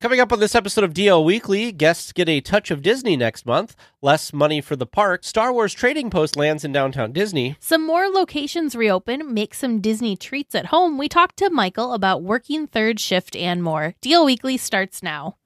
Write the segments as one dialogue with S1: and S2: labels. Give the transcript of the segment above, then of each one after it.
S1: Coming up on this episode of DL Weekly, guests get a touch of Disney next month, less money for the park, Star Wars Trading Post lands in downtown Disney.
S2: Some more locations reopen, make some Disney treats at home. We talked to Michael about working third shift and more. DL Weekly starts now.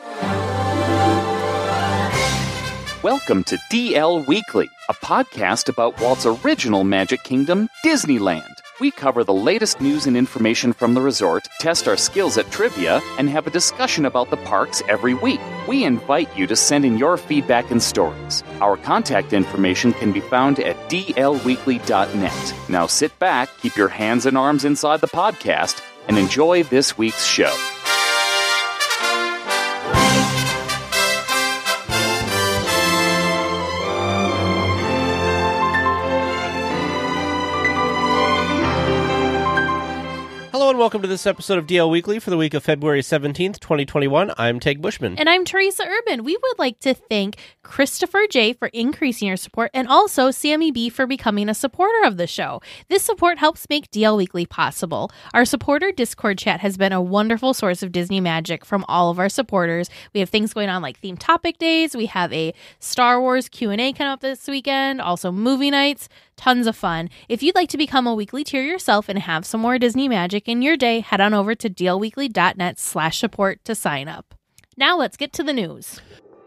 S3: Welcome to DL Weekly, a podcast about Walt's original Magic Kingdom, Disneyland. We cover the latest news and information from the resort, test our skills at trivia, and have a discussion about the parks every week. We invite you to send in your feedback and stories. Our contact information can be found at dlweekly.net. Now sit back, keep your hands and arms inside the podcast, and enjoy this week's show.
S1: Hello and welcome to this episode of DL Weekly for the week of February 17th, 2021. I'm Teg Bushman.
S2: And I'm Teresa Urban. We would like to thank Christopher J. for increasing your support and also Sammy B. for becoming a supporter of the show. This support helps make DL Weekly possible. Our supporter Discord chat has been a wonderful source of Disney magic from all of our supporters. We have things going on like theme topic days. We have a Star Wars Q&A coming up this weekend. Also movie nights. Tons of fun. If you'd like to become a weekly tier yourself and have some more Disney magic in your day, head on over to dlweekly.net/support to sign up. Now let's get to the news.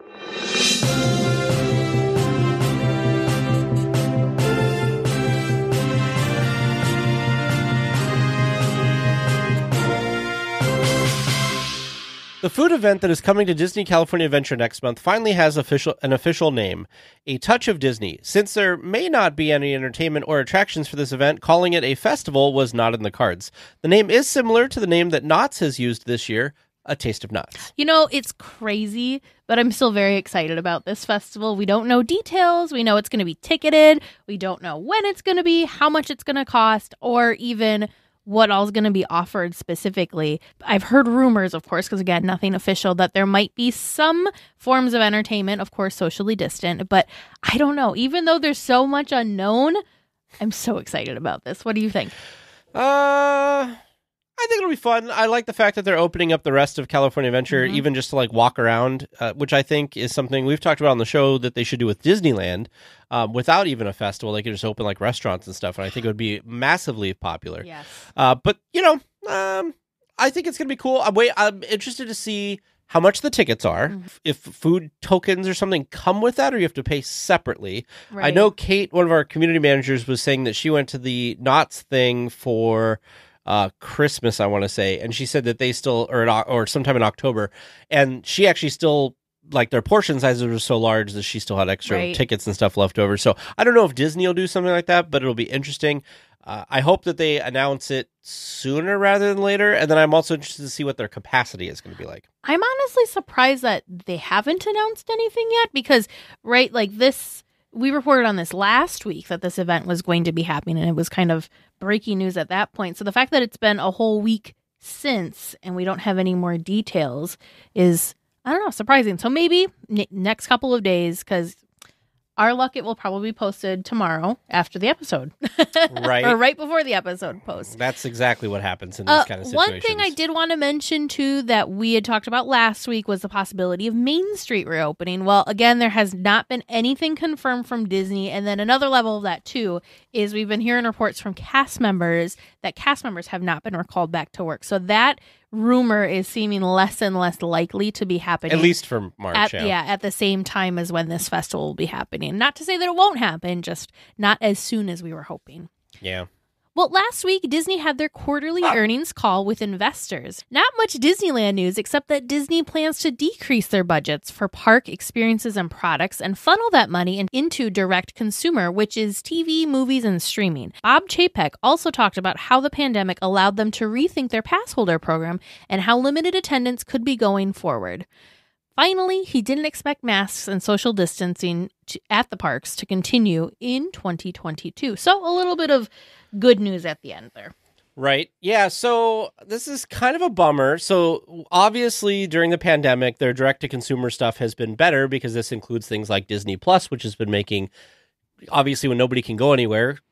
S1: The food event that is coming to Disney California Adventure next month finally has an official name, A Touch of Disney. Since there may not be any entertainment or attractions for this event, calling it a festival was not in the cards. The name is similar to the name that Knott's has used this year, A Taste of Knott's.
S2: You know, it's crazy, but I'm still very excited about this festival. We don't know details. We know it's going to be ticketed. We don't know when it's going to be, how much it's going to cost, or even what all's going to be offered specifically. I've heard rumors, of course, because again, nothing official, that there might be some forms of entertainment, of course, socially distant, but I don't know. Even though there's so much unknown, I'm so excited about this. What do you think?
S1: I think it'll be fun. I like the fact that they're opening up the rest of California Adventure, even just to like walk around, which I think is something we've talked about on the show that they should do with Disneyland. Without even a festival, they could just open like restaurants and stuff, and I think it would be massively popular.
S2: Yes.
S1: But you know, I think it's gonna be cool. I'm interested to see how much the tickets are, if food tokens or something come with that, or you have to pay separately. Right. I know Kate, one of our community managers, was saying that she went to the Knott's thing for Christmas, I want to say, and she said that they still, or sometime in October, and she actually still, like, their portion sizes were so large that she still had extra tickets and stuff left over. So I don't know if Disney will do something like that, but it'll be interesting. I hope that they announce it sooner rather than later, and then I'm also interested to see what their capacity is going to be like.
S2: I'm honestly surprised that they haven't announced anything yet, because, right, like this, we reported on this last week that this event was going to be happening, and it was kind of breaking news at that point. So the fact that it's been a whole week since and we don't have any more details is, I don't know, surprising. So maybe next couple of days, because our luck, it will probably be posted tomorrow after the episode.
S1: Right.
S2: Or right before the episode posts.
S1: That's exactly what happens in these kind of situations.
S2: One thing I did want to mention, too, that we had talked about last week was the possibility of Main Street reopening. Well, again, there has not been anything confirmed from Disney. And then another level of that, too, is we've been hearing reports from cast members that cast members have not been recalled back to work. So that rumor is seeming less and less likely to be happening.
S1: At least for March,
S2: at the same time as when this festival will be happening. Not to say that it won't happen, just not as soon as we were hoping.
S1: Yeah.
S2: Well, last week, Disney had their quarterly earnings call with investors. Not much Disneyland news, except that Disney plans to decrease their budgets for park experiences and products and funnel that money into direct consumer, which is TV, movies, and streaming. Bob Chapek also talked about how the pandemic allowed them to rethink their pass holder program and how limited attendance could be going forward. Finally, he didn't expect masks and social distancing at the parks to continue in 2022. So a little bit of good news at the end there.
S1: Right. Yeah. So this is kind of a bummer. So obviously during the pandemic, their direct-to-consumer stuff has been better because this includes things like Disney Plus, which has been making, obviously when nobody can go anywhere,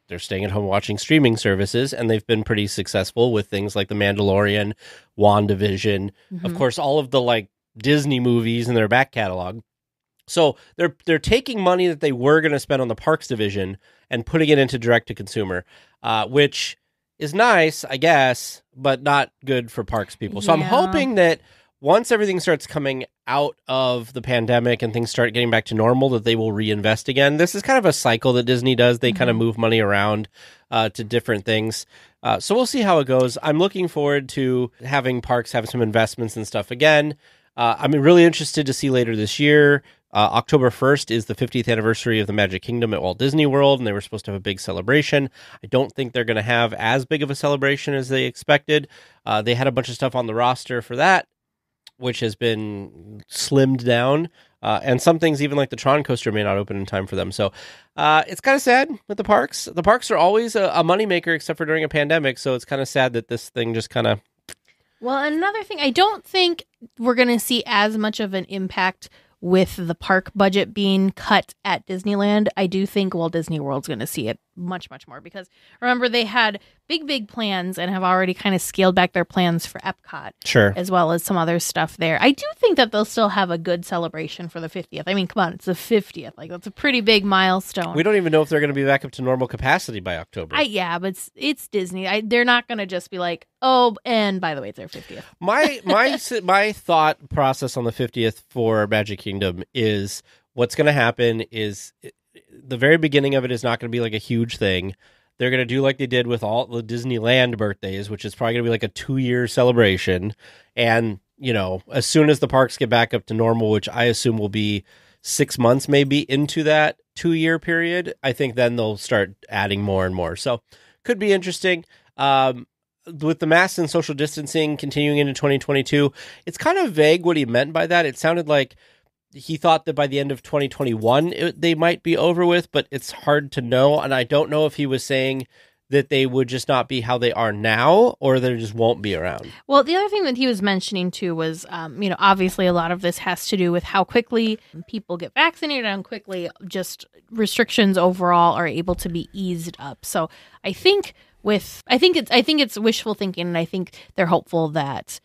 S1: they're staying at home watching streaming services, and they've been pretty successful with things like The Mandalorian, WandaVision, of course, all of the like Disney movies in their back catalog. So they're taking money that they were going to spend on the parks division and putting it into direct to consumer, which is nice, I guess, but not good for parks people. So I'm hoping that once everything starts coming out of the pandemic and things start getting back to normal, that they will reinvest again. This is kind of a cycle that Disney does. They kind of move money around to different things. So we'll see how it goes. I'm looking forward to having parks have some investments and stuff again. I'm really interested to see later this year. October 1st is the 50th anniversary of the Magic Kingdom at Walt Disney World, and they were supposed to have a big celebration. I don't think they're going to have as big of a celebration as they expected. They had a bunch of stuff on the roster for that, which has been slimmed down. And some things, even like the Tron coaster, may not open in time for them. So it's kind of sad with the parks. The parks are always a moneymaker, except for during a pandemic. So it's kind of sad that this thing just kind of...
S2: Well, another thing, I don't think we're going to see as much of an impact with the park budget being cut at Disneyland. I do think Walt Disney World's going to see it much, much more, because remember, they had big plans and have already kind of scaled back their plans for Epcot.
S1: Sure.
S2: As well as some other stuff there. I do think that they'll still have a good celebration for the 50th. I mean, come on, it's the 50th. Like, that's a pretty big milestone.
S1: We don't even know if they're going to be back up to normal capacity by October.
S2: Yeah, but it's Disney. They're not going to just be like, oh, and by the way, it's their 50th.
S1: My thought process on the 50th for Magic Kingdom is what's going to happen is the very beginning of it is not going to be like a huge thing. They're going to do like they did with all the Disneyland birthdays, which is probably going to be like a 2-year celebration. And, you know, as soon as the parks get back up to normal, which I assume will be 6 months maybe into that 2-year period, I think then they'll start adding more and more. So could be interesting. With the masks and social distancing continuing into 2022, it's kind of vague what he meant by that. It sounded like he thought that by the end of 2021, they might be over with, but it's hard to know. And I don't know if he was saying that they would just not be how they are now, or they just won't be around.
S2: Well, the other thing that he was mentioning too was, obviously a lot of this has to do with how quickly people get vaccinated and how quickly just restrictions overall are able to be eased up. So I think it's wishful thinking, and I think they're hopeful that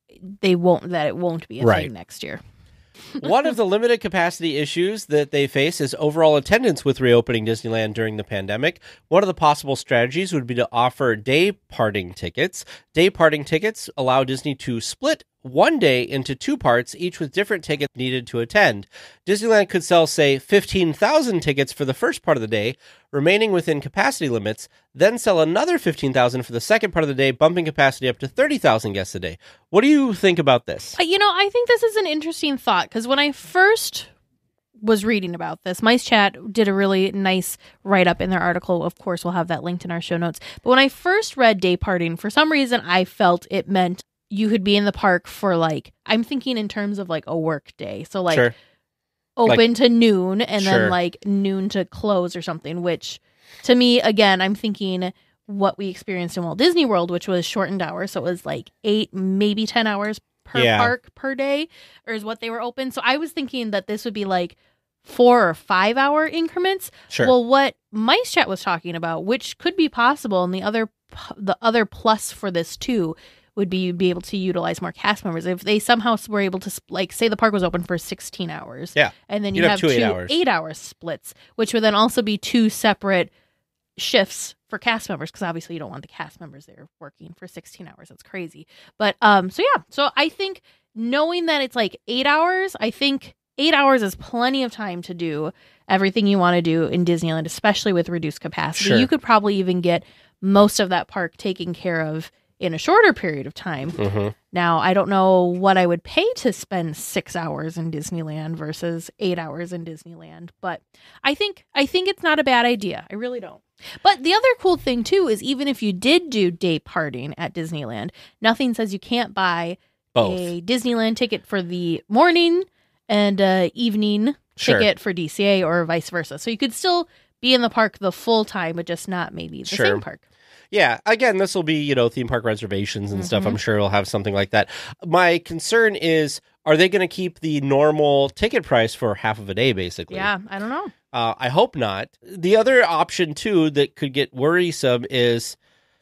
S2: it won't be a thing next year.
S1: One of the limited capacity issues that they face is overall attendance with reopening Disneyland during the pandemic. One of the possible strategies would be to offer day parting tickets. Day parting tickets allow Disney to split one day into 2 parts, each with different tickets needed to attend. Disneyland could sell, say, 15,000 tickets for the first part of the day, remaining within capacity limits, then sell another 15,000 for the second part of the day, bumping capacity up to 30,000 guests a day. What do you think about this?
S2: I think this is an interesting thought, because when I first was reading about this, Mice Chat did a really nice write-up in their article. Of course, we'll have that linked in our show notes. But when I first read day parting, for some reason, I felt it meant you could be in the park for, like, I'm thinking in terms of like a work day. So like
S1: sure.
S2: Open to noon and then like noon to close or something, which to me, again, I'm thinking what we experienced in Walt Disney World, which was shortened hours. So it was like 8, maybe 10 hours per park per day, or is what they were open. So I was thinking that this would be like 4 or 5 hour increments.
S1: Sure.
S2: Well, what Mice Chat was talking about, which could be possible, and the other plus for this too, would be you'd be able to utilize more cast members. If they somehow were able to, like, say the park was open for 16 hours.
S1: Yeah.
S2: And then you have 2 8-hour splits, which would then also be 2 separate shifts for cast members, because obviously you don't want the cast members there working for 16 hours. That's crazy. But so I think knowing that it's like 8 hours, I think 8 hours is plenty of time to do everything you want to do in Disneyland, especially with reduced capacity. Sure. You could probably even get most of that park taken care of in a shorter period of time. Mm-hmm. Now, I don't know what I would pay to spend 6 hours in Disneyland versus 8 hours in Disneyland, but I think it's not a bad idea. I really don't. But the other cool thing too is, even if you did do day parting at Disneyland, nothing says you can't buy a Disneyland ticket for the morning and evening ticket for DCA, or vice versa. So you could still be in the park the full time, but just not maybe the same park.
S1: Yeah, again, this will be, theme park reservations and stuff. I'm sure it'll have something like that. My concern is, are they going to keep the normal ticket price for half of a day, basically?
S2: Yeah, I don't know.
S1: I hope not. The other option, too, that could get worrisome is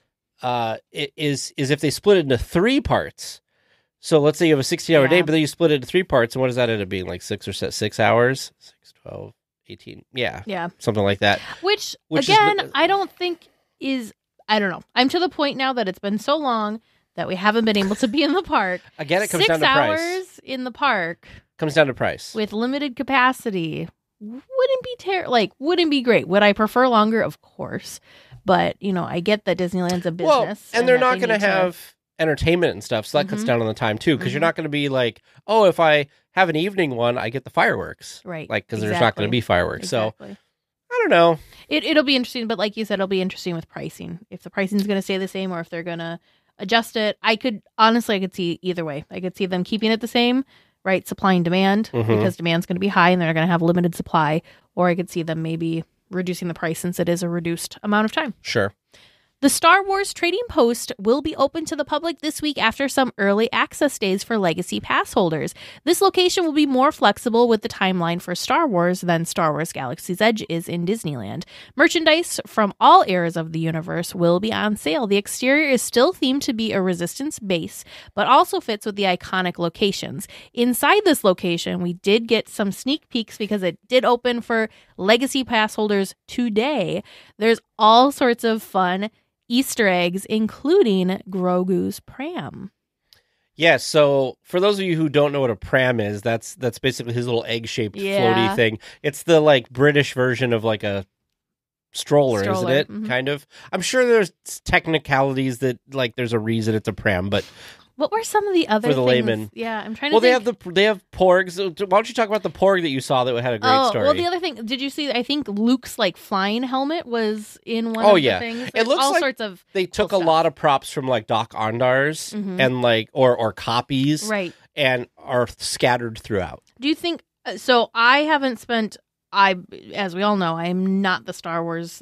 S1: if they split it into 3 parts. So let's say you have a 16-hour day, but then you split it into 3 parts, and what does that end up being, like 6 hours? 6, 12, 18. Yeah. Something like that.
S2: Which again, I don't think is... I don't know. I'm to the point now that it's been so long that we haven't been able to be in the park.
S1: Again, it comes down to price.
S2: 6 hours in the park.
S1: Comes down to price.
S2: With limited capacity. Wouldn't be great. Would I prefer longer? Of course. But, I get that Disneyland's a business.
S1: Well, and they're not going to have entertainment and stuff, so that cuts down on the time, too, because you're not going to be like, oh, if I have an evening one, I get the fireworks.
S2: Right.
S1: Because there's not going to be fireworks.
S2: Exactly.
S1: So, I don't know.
S2: It'll be interesting, but like you said, it'll be interesting with pricing. If the pricing is going to stay the same or if they're going to adjust it. I could see either way. I could see them keeping it the same, right? Supply and demand, because demand's going to be high and they're going to have limited supply. Or I could see them maybe reducing the price since it is a reduced amount of time.
S1: Sure.
S2: The Star Wars Trading Post will be open to the public this week after some early access days for Legacy Pass holders. This location will be more flexible with the timeline for Star Wars than Star Wars Galaxy's Edge is in Disneyland. Merchandise from all eras of the universe will be on sale. The exterior is still themed to be a Resistance base, but also fits with the iconic locations. Inside this location, we did get some sneak peeks because it did open for Legacy Pass holders today. There's all sorts of fun Easter eggs, including Grogu's pram.
S1: Yeah, so for those of you who don't know what a pram is, that's basically his little egg-shaped floaty thing. It's the British version of a stroller, isn't it? Mm-hmm. Kind of. I'm sure there's technicalities that there's a reason it's a pram, but
S2: what were some of the other
S1: for the
S2: things?
S1: layman?
S2: Yeah, I'm trying to think.
S1: They have porgs. Why don't you talk about the porg that you saw that had a great story?
S2: Well, the other thing, did you see? I think Luke's flying helmet was in one of the things.
S1: It looks
S2: all
S1: like
S2: sorts of
S1: they took a lot of props from Doc Ondar's and or copies,
S2: right,
S1: and are scattered throughout.
S2: Do you think? So I haven't spent. As we all know, I am not the Star Wars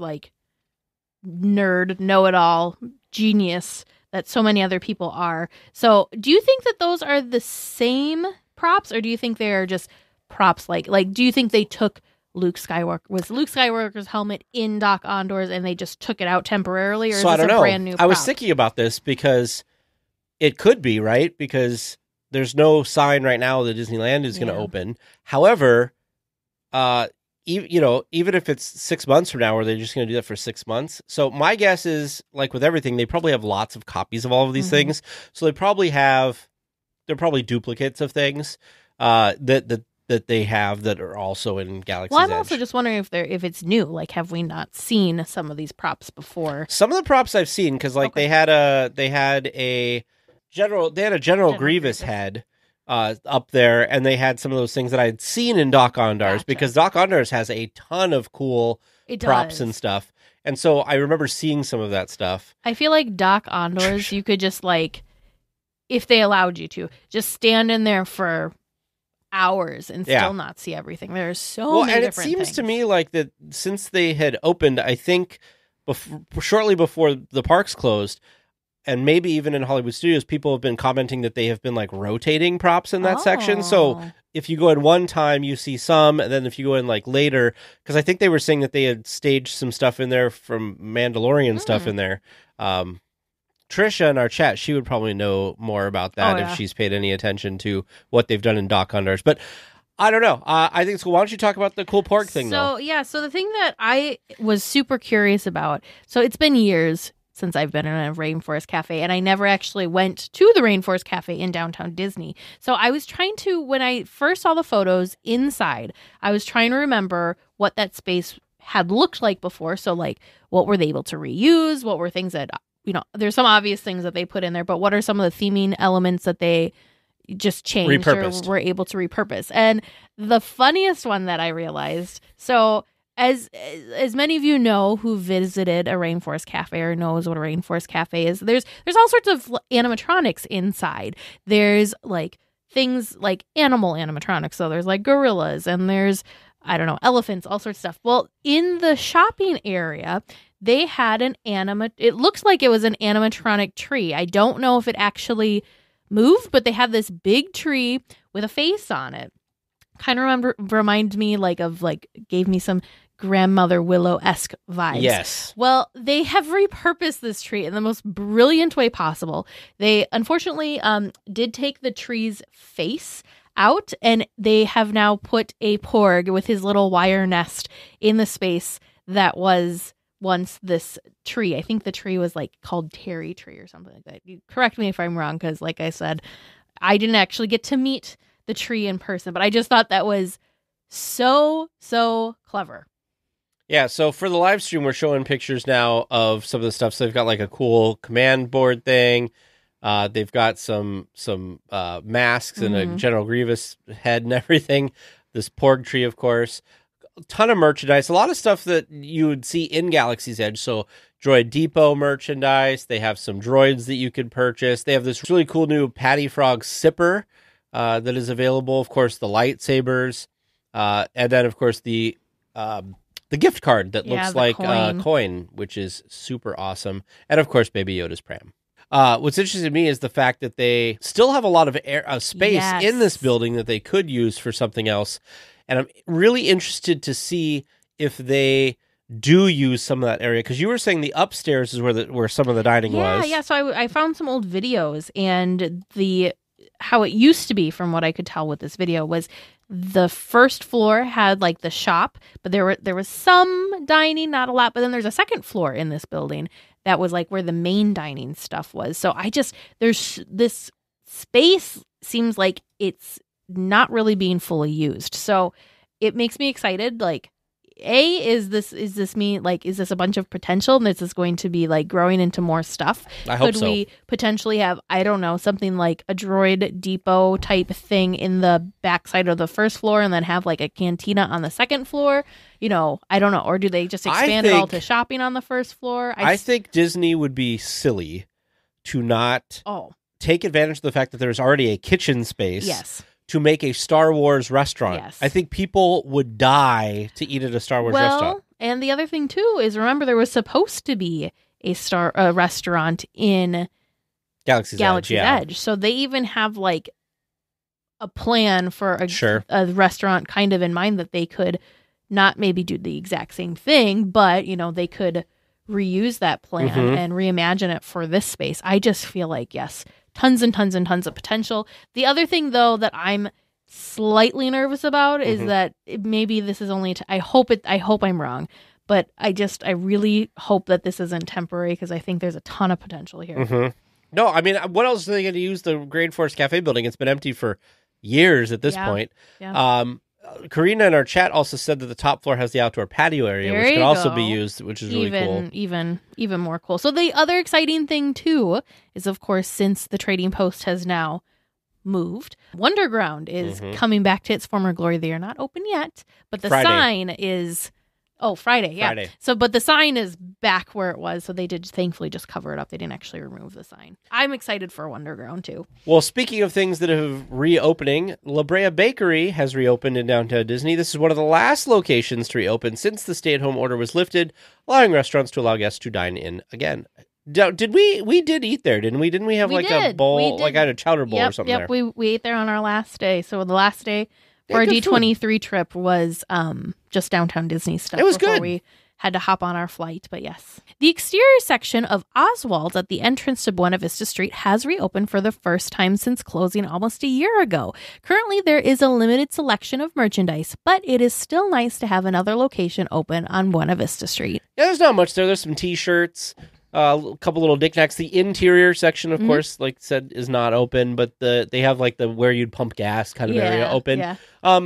S2: nerd, know-it-all, genius that so many other people are. So do you think that those are the same props, or do you think they are just props do you think they took Luke Skywalker's helmet in Doc Ondar's and they just took it out temporarily, or is this a brand new prop?
S1: I was thinking about this because it could be, right? Because there's no sign right now that Disneyland is going to open. However, even if it's 6 months from now, are they just going to do that for 6 months? So my guess is, with everything, they probably have lots of copies of all of these things. So they're probably duplicates of things that they have that are also in Galaxy's Edge.
S2: Well, I'm also just wondering if it's new. Have we not seen some of these props before?
S1: Some of the props I've seen, because they had a General Grievous head up there, and they had some of those things that I had seen in Doc Ondar's, because Doc Ondar's has a ton of cool props and stuff. And so I remember seeing some of that stuff.
S2: I feel like Doc Ondar's, you could just if they allowed you to, just stand in there for hours and still not see everything. There's so many different things. And it seems
S1: to me that since they had opened, I think shortly before the parks closed, and maybe even in Hollywood Studios, people have been commenting that they have been rotating props in that section. So if you go in one time, you see some, and then if you go in later, because I think they were saying that they had staged some stuff in there from Mandalorian stuff in there. Trisha in our chat, she would probably know more about that if she's paid any attention to what they've done in Doc Ondar's. But I don't know. I think it's cool. Why don't you talk about the cool porg thing, though?
S2: So the thing that I was super curious about, so it's been years since I've been in a Rainforest Cafe, and I never actually went to the Rainforest Cafe in downtown Disney. So I was trying to, when I first saw the photos inside, I was trying to remember what that space had looked like before. So what were they able to reuse? What were things that, there's some obvious things that they put in there, but what are some of the theming elements that they just changed or were able to repurpose? And the funniest one that I realized, so As many of you know who visited a Rainforest Cafe or knows what a Rainforest Cafe is, there's all sorts of animatronics inside. There's things like animal animatronics. So there's gorillas and there's, elephants, all sorts of stuff. Well, in the shopping area, they had it looks like it was an animatronic tree. I don't know if it actually moved, but they had this big tree with a face on it. Kind of reminds me gave me some grandmother Willow-esque vibes.
S1: Yes.
S2: Well, they have repurposed this tree in the most brilliant way possible. They unfortunately did take the tree's face out, and they have now put a porg with his little wire nest in the space that was once this tree. I think the tree was called Terry Tree or something like that. You correct me if I'm wrong, because like I said, I didn't actually get to meet the tree in person, but I just thought that was so clever.
S1: Yeah, so for the live stream, we're showing pictures now of some of the stuff. So they've got a cool command board thing. They've got some masks and a General Grievous head and everything. This porg tree, of course. A ton of merchandise. A lot of stuff that you would see in Galaxy's Edge. So Droid Depot merchandise. They have some droids that you could purchase. They have this really cool new Patty Frog sipper that is available. Of course, the lightsabers. And then, of course, the gift card that looks like a coin, which is super awesome. And, of course, Baby Yoda's pram. What's interesting to me is the fact that they still have a lot of space in this building that they could use for something else. And I'm really interested to see if they do use some of that area. Because you were saying the upstairs is where some of the dining was.
S2: Yeah, so I found some old videos, and how it used to be, from what I could tell with this video, was the first floor had the shop, but there was some dining, not a lot. But then there's a second floor in this building that was where the main dining stuff was. So there's this space seems like it's not really being fully used. So it makes me excited. Is this a bunch of potential, and this is going to be growing into more stuff?
S1: I hope so.
S2: Could we potentially have, I don't know, something like a droid depot type thing in the backside of the first floor, and then have a cantina on the second floor? I don't know. Or do they just expand it all to shopping on the first floor?
S1: I think Disney would be silly to not take advantage of the fact that there's already a kitchen space.
S2: Yes.
S1: To make a Star Wars restaurant.
S2: Yes.
S1: I think people would die to eat at a Star Wars restaurant.
S2: And the other thing, too, is remember there was supposed to be a restaurant in
S1: Galaxy's
S2: Edge. So they even have a plan for a restaurant kind of in mind, that they could not maybe do the exact same thing, but, they could reuse that plan and reimagine it for this space. I just feel yes, tons and tons and tons of potential. The other thing, though, that I'm slightly nervous about is that maybe this is only, I hope I'm wrong, but I really hope that this isn't temporary, because I think there's a ton of potential here.
S1: No, I mean, what else are they going to use the Grade Force Cafe building? It's been empty for years at this point. Yeah. Karina in our chat also said that the top floor has the outdoor patio area, which can also be used, which is really cool.
S2: Even more cool. So the other exciting thing, too, is, of course, since the Trading Post has now moved, Wonderground is coming back to its former glory. They are not open yet, but the sign is... Oh, Friday, yeah.
S1: Friday.
S2: So, but the sign is back where it was, so they did thankfully just cover it up. They didn't actually remove the sign. I'm excited for Wonderground, too.
S1: Well, speaking of things that have reopening, La Brea Bakery has reopened in downtown Disney. This is one of the last locations to reopen since the stay-at-home order was lifted, allowing restaurants to allow guests to dine in again. Did we did eat there, didn't we? Didn't we have a bowl, I had a chowder bowl or something there?
S2: Yep, we ate there on our last day. So the last day for our D23 trip was just downtown Disney stuff.
S1: It was
S2: before
S1: good.
S2: We had to hop on our flight, but yes. The exterior section of Oswald's at the entrance to Buena Vista Street has reopened for the first time since closing almost a year ago. Currently, there is a limited selection of merchandise, but it is still nice to have another location open on Buena Vista Street.
S1: Yeah, there's not much there. There's some T-shirts, a couple little knickknacks. The interior section, of course, like I said, is not open, but they have the where you'd pump gas kind of area open. Yeah.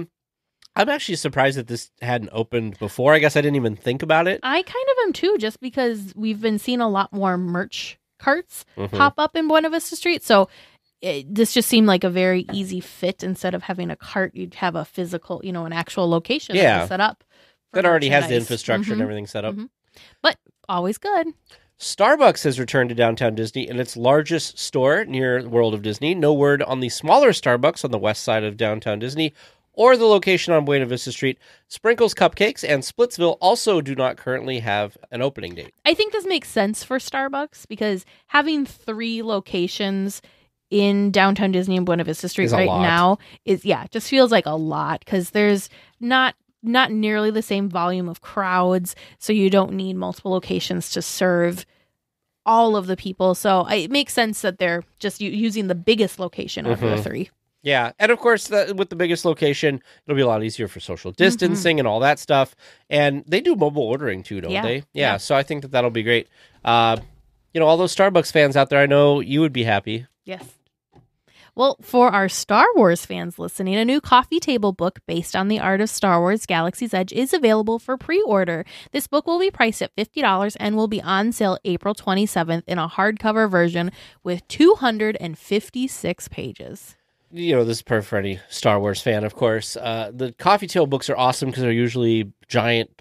S1: I'm actually surprised that this hadn't opened before. I guess I didn't even think about it.
S2: I kind of am too, just because we've been seeing a lot more merch carts pop up in Buena Vista Street. So this just seemed like a very easy fit. Instead of having a cart, you'd have a physical, an actual location set up.
S1: That already has the infrastructure and everything set up.
S2: But always good.
S1: Starbucks has returned to downtown Disney in its largest store near World of Disney. No word on the smaller Starbucks on the west side of downtown Disney, or the location on Buena Vista Street. Sprinkles Cupcakes and Splitsville also do not currently have an opening date.
S2: I think this makes sense for Starbucks because having 3 locations in downtown Disney and Buena Vista Street right now just feels like a lot because there's not nearly the same volume of crowds, so you don't need multiple locations to serve all of the people. So it makes sense that they're just using the biggest location out of the 3.
S1: Yeah, and of course, with the biggest location, it'll be a lot easier for social distancing and all that stuff. And they do mobile ordering too, don't they? Yeah, so I think that'll be great. All those Starbucks fans out there, I know you would be happy.
S2: Yes. Well, for our Star Wars fans listening, a new coffee table book based on the art of Star Wars Galaxy's Edge is available for pre-order. This book will be priced at $50 and will be on sale April 27th in a hardcover version with 256 pages.
S1: This is perfect for any Star Wars fan, of course. The coffee table books are awesome because they're usually giant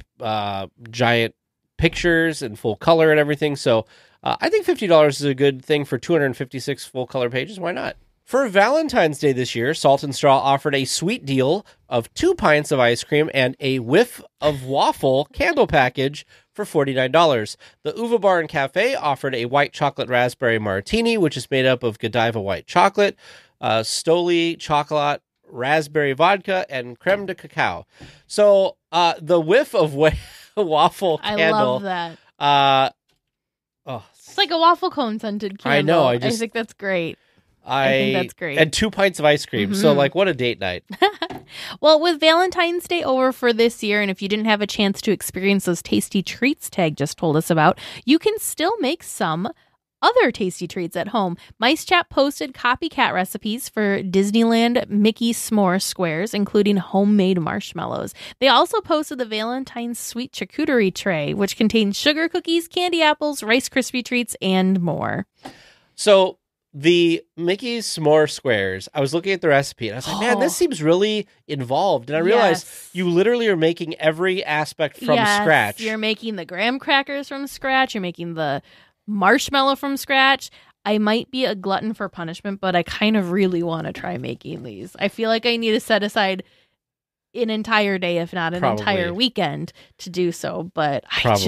S1: pictures and full color and everything. So I think $50 is a good thing for 256 full color pages. Why not? For Valentine's Day this year, Salt and Straw offered a sweet deal of 2 pints of ice cream and a whiff of waffle candle package for $49. The Uva Bar and Cafe offered a white chocolate raspberry martini, which is made up of Godiva white chocolate, Stoli chocolate, raspberry vodka, and creme de cacao. So the whiff of waffle candle.
S2: I love that. It's like a waffle cone scented candle.
S1: I know.
S2: I think that's great. I think that's great.
S1: And 2 pints of ice cream. So, what a date night.
S2: Well, with Valentine's Day over for this year, and if you didn't have a chance to experience those tasty treats Tag just told us about, you can still make some other tasty treats at home. Mice Chat posted copycat recipes for Disneyland Mickey S'more squares, including homemade marshmallows. They also posted the Valentine's Sweet Charcuterie Tray, which contains sugar cookies, candy apples, Rice Krispie treats, and more.
S1: So, the Mickey S'more squares, I was looking at the recipe and I was like, man, this seems really involved. And I realized you literally are making every aspect from scratch.
S2: You're making the graham crackers from scratch. You're making the marshmallow from scratch. I might be a glutton for punishment, but I kind of really want to try making these. I feel like I need to set aside an entire day, if not an entire weekend, to do so. But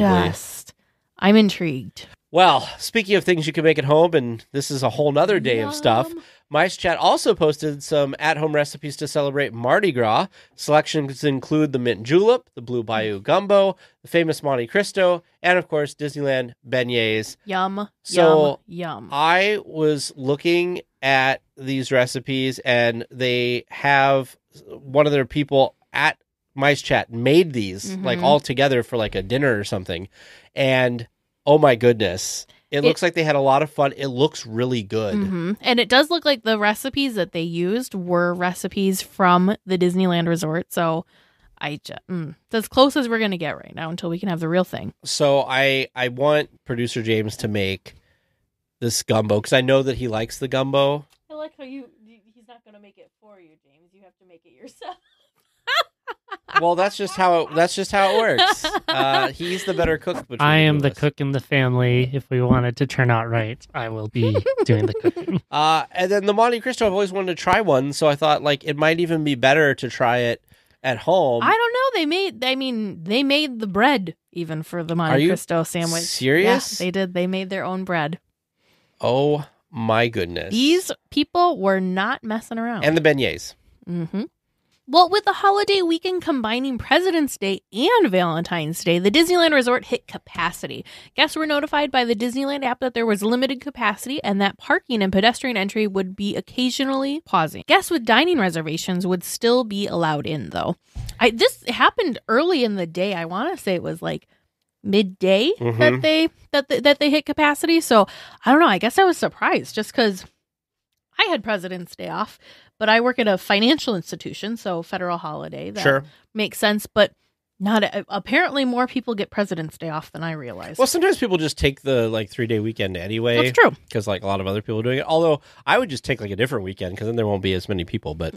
S2: I'm intrigued.
S1: Well, speaking of things you can make at home, and this is a whole nother day of stuff, Mice Chat also posted some at-home recipes to celebrate Mardi Gras. Selections include the mint julep, the blue bayou gumbo, the famous Monte Cristo, and, of course, Disneyland beignets.
S2: Yum, yum.
S1: I was looking at these recipes, and they have one of their people at Mice Chat made these, all together for, a dinner or something, and oh my goodness. It looks like they had a lot of fun. It looks really good.
S2: And it does look like the recipes that they used were recipes from the Disneyland Resort. So it's as close as we're going to get right now until we can have the real thing.
S1: So I want producer James to make this gumbo because I know that he likes the gumbo.
S2: I like how he's not going to make it for you, James. You have to make it yourself.
S1: Well, that's just how it works. He's the better cook.
S4: I am the cook in the family. If we want it to turn out right, I will be doing the cooking.
S1: And then the Monte Cristo, I've always wanted to try one, so I thought it might even be better to try it at home.
S2: I don't know. They made the bread even for the Monte Cristo sandwich.
S1: Serious?
S2: Yeah, they did. They made their own bread.
S1: Oh my goodness!
S2: These people were not messing around.
S1: And the beignets.
S2: Well, with the holiday weekend combining President's Day and Valentine's Day, the Disneyland Resort hit capacity. Guests were notified by the Disneyland app that there was limited capacity and that parking and pedestrian entry would be occasionally pausing. Guests with dining reservations would still be allowed in, though. This happened early in the day. I want to say it was midday that they hit capacity. So I don't know. I guess I was surprised just because I had President's Day off. But I work at a financial institution, so federal holiday. That makes sense, but not apparently more people get President's Day off than I realized.
S1: Well, sometimes people just take the 3-day weekend anyway.
S2: That's true.
S1: Because a lot of other people are doing it. Although I would just take a different weekend because then there won't be as many people. But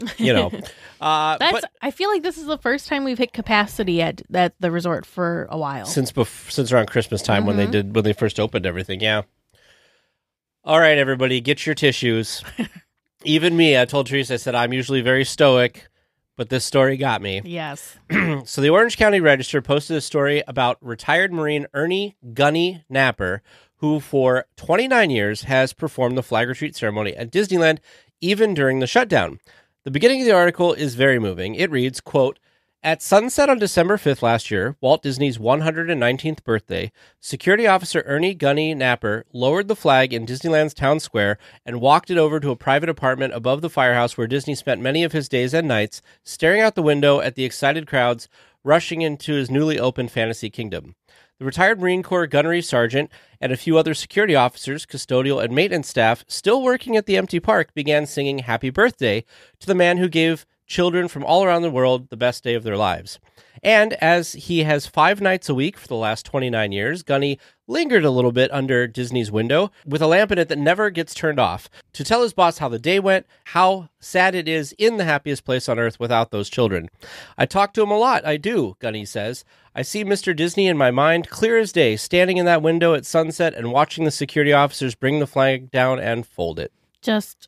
S2: I feel like this is the first time we've hit capacity at the resort for a while
S1: since around Christmas time when they first opened everything. Yeah. All right, everybody, get your tissues. Even me, I told Teresa, I said, I'm usually very stoic, but this story got me.
S2: Yes.
S1: So the Orange County Register posted a story about retired Marine Ernie Gunny Napper, who for 29 years has performed the flag retreat ceremony at Disneyland even during the shutdown. The beginning of the article is very moving. It reads, quote, "At sunset on December 5th last year, Walt Disney's 119th birthday, security officer Ernie Gunny Napper lowered the flag in Disneyland's town square and walked it over to a private apartment above the firehouse where Disney spent many of his days and nights, staring out the window at the excited crowds rushing into his newly opened fantasy kingdom. The retired Marine Corps gunnery sergeant and a few other security officers, custodial, and maintenance staff still working at the empty park began singing Happy Birthday to the man who gave children from all around the world the best day of their lives. And as he has 5 nights a week for the last 29 years, Gunny lingered a little bit under Disney's window with a lamp in it that never gets turned off to tell his boss how the day went, how sad it is in the happiest place on earth without those children. I talk to him a lot, I do," Gunny says. "I see Mr. Disney in my mind clear as day, standing in that window at sunset and watching the security officers bring the flag down and fold it."
S2: Just,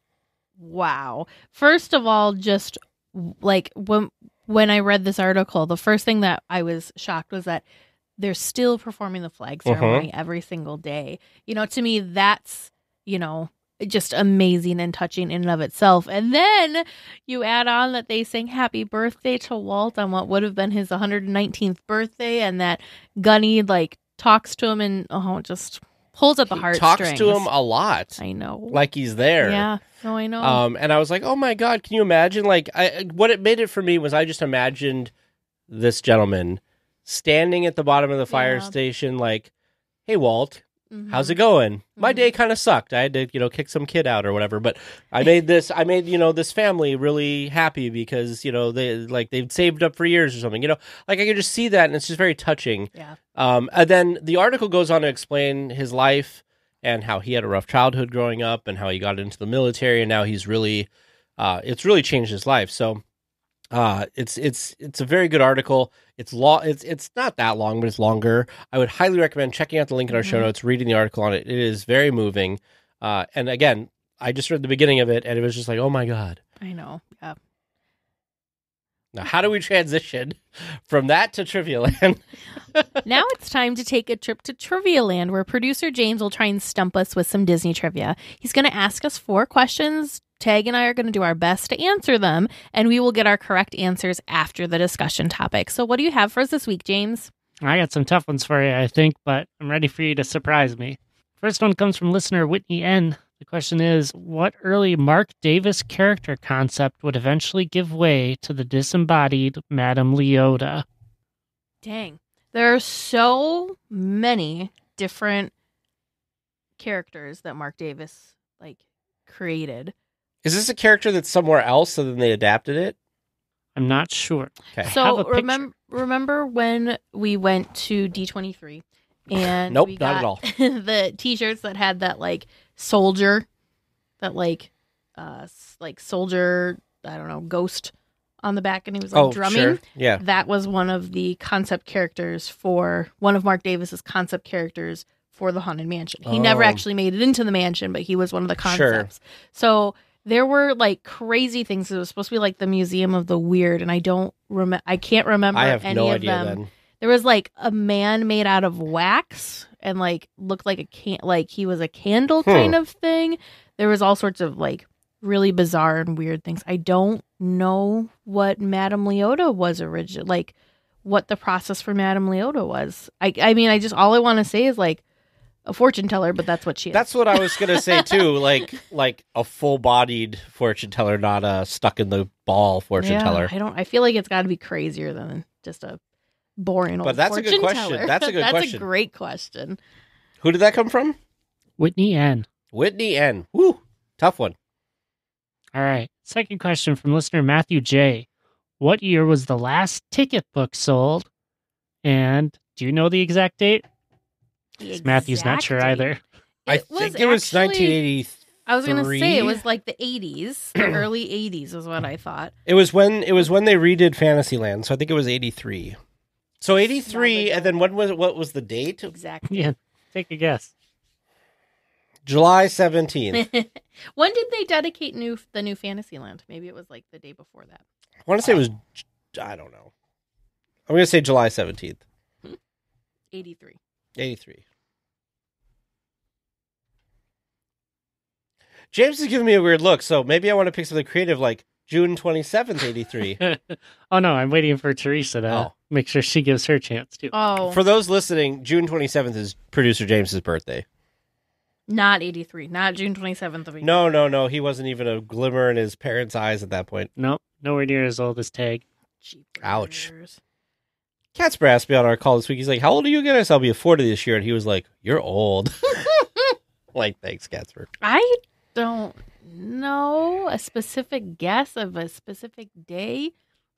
S2: wow. First of all, just like when I read this article, the first thing that I was shocked was that they're still performing the flag ceremony every single day. You know, to me, that's, you know, just amazing and touching in and of itself. And then you add on that they sang happy birthday to Walt on what would have been his 119th birthday, and that Gunny like talks to him and just pulls at the heartstrings.
S1: Talks to him a lot.
S2: I know.
S1: Like he's there.
S2: Yeah. No, I know.
S1: And I was like, oh my God, can you imagine? Like, what it made it for me was I just imagined this gentleman standing at the bottom of the fire station like, "Hey, Walt, how's it going? My day kind of sucked. I had to, kick some kid out or whatever, but I made this family really happy because, they've saved up for years or something, like I could just see that. And it's just very touching.
S2: Yeah.
S1: And then the article goes on to explain his life and how he had a rough childhood growing up and how he got into the military. And now he's really, it's really changed his life. So, it's a very good article. It's it's not that long, but it's longer. I would highly recommend checking out the link in our show notes, reading the article on it. It is very moving. And again, I just read the beginning of it and it was just like, oh my God.
S2: I know. Yeah.
S1: Now, how do we transition from that to Trivia Land?
S2: Now it's time to take a trip to Trivia Land, where producer James will try and stump us with some Disney trivia. He's going to ask us 4 questions. Tag and I are going to do our best to answer them, and we will get our correct answers after the discussion topic. So what do you have for us this week, James?
S4: I got some tough ones for you, I think, but I'm ready for you to surprise me. First one comes from listener Whitney N. The question is, what early Mark Davis character concept would eventually give way to the disembodied Madame Leota?
S2: Dang. There are so many different characters that Mark Davis, created.
S1: Is this a character that's somewhere else so then they adapted it?
S4: I'm not sure.
S1: Okay.
S2: So remember when we went to D23 and
S1: nope,
S2: we got
S1: not at all.
S2: the t-shirts that had that soldier, that soldier, I don't know, ghost on the back, and he was drumming.
S1: Sure. Yeah.
S2: That was one of the concept characters for one of Mark Davis's concept characters for the Haunted Mansion. He never actually made it into the mansion, but he was one of the concepts. Sure. So there were crazy things. It was supposed to be the Museum of the Weird, and I can't remember
S1: I have
S2: any
S1: no
S2: of
S1: idea
S2: them.
S1: then.
S2: There was a man made out of wax and looked like he was a candle kind of thing. There was all sorts of really bizarre and weird things. I don't know what Madame Leota was originally, what the process for Madame Leota was. I mean, all I want to say is a fortune teller, but that's what she is.
S1: That's what I was going to say too. like a full-bodied fortune teller, not a stuck in the ball fortune teller.
S2: I feel like it's got to be crazier than just a boring old
S1: But that's a
S2: fortune
S1: good question.
S2: teller.
S1: That's a good question.
S2: That's a great question.
S1: Who did that come from?
S4: Whitney N.
S1: Whitney N. Woo, tough one.
S4: All right. Second question from listener Matthew J. What year was the last ticket book sold? And do you know the exact date? Matthew's not sure either.
S1: I think it was 1983.
S2: I was going to say it was the 80s, the early 80s is what I thought.
S1: It was when they redid Fantasyland, so I think it was 83. So 83, and then what was the date?
S2: Exactly.
S4: Yeah, take a guess.
S1: July 17th.
S2: When did they dedicate the new Fantasyland? Maybe it was like the day before that.
S1: I want to say it was, I don't know. I'm going to say July 17th.
S2: 83.
S1: 83. James is giving me a weird look, so maybe I want to pick something creative like June 27th, 83.
S4: Oh, no, I'm waiting for Teresa to make sure she gives her chance, too.
S2: Oh.
S1: For those listening, June 27th is producer James's birthday.
S2: Not 83. Not June 27th of 83.
S1: No. He wasn't even a glimmer in his parents' eyes at that point.
S4: Nope. Nowhere near as old as Tag.
S2: Jeepers.
S1: Ouch. Casper asked me on our call this week. He's like, how old are you again? I said, I'll be 40 this year. And he was like, you're old. Like, thanks, Casper.
S2: I don't know a specific guess of a specific day.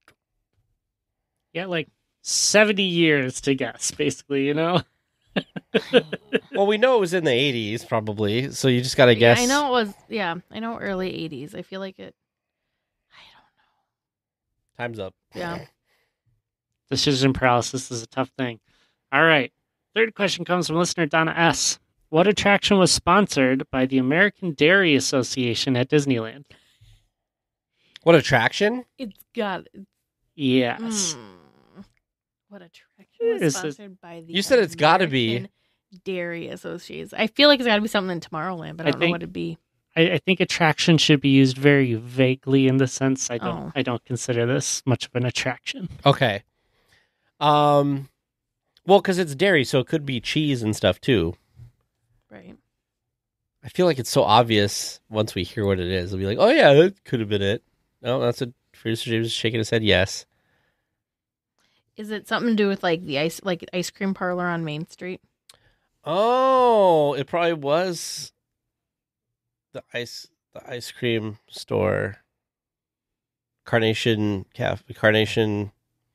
S4: Yeah, like 70 years to guess, basically, you know?
S1: Well, we know it was in the 80s, probably. So you just got to guess.
S2: I know it was, I know early 80s. I feel like it, I don't know.
S1: Time's up.
S2: Yeah.
S4: Decision paralysis is a tough thing. All right. Third question comes from listener Donna S. What attraction was sponsored by the American Dairy Association at Disneyland?
S1: What attraction?
S2: It's got...
S4: Yes.
S2: What attraction was sponsored by the
S1: You said it's got to be
S2: American Dairy Association. I feel like it's got to be something in Tomorrowland, but I don't know what it'd be.
S4: I think attraction should be used very vaguely in the sense I don't consider this much of an attraction.
S1: Okay. Well, because it's dairy, so it could be cheese and stuff too.
S2: Right.
S1: I feel like it's so obvious once we hear what it is. We'll be like, oh yeah, that could have been it. No, that's what producer James is shaking his head yes.
S2: Is it something to do with like the ice cream parlor on Main Street?
S1: Oh, it probably was the ice cream store. Carnation Cafe. Carnation.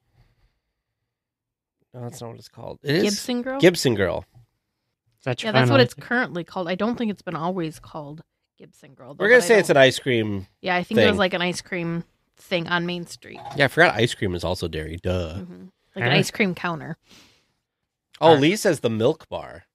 S1: No, that's not what it's called. It is
S2: Gibson Girl?
S1: Gibson Girl.
S4: That's
S2: what it's currently called. I don't think it's been always called Gibson Girl.
S1: We're going to say it's an ice cream.
S2: Yeah, I think it was like an ice cream thing on Main Street.
S1: Yeah, I forgot ice cream is also dairy. Duh.
S2: Mm-hmm. Like an ice cream counter.
S1: Oh, Lee says the milk bar.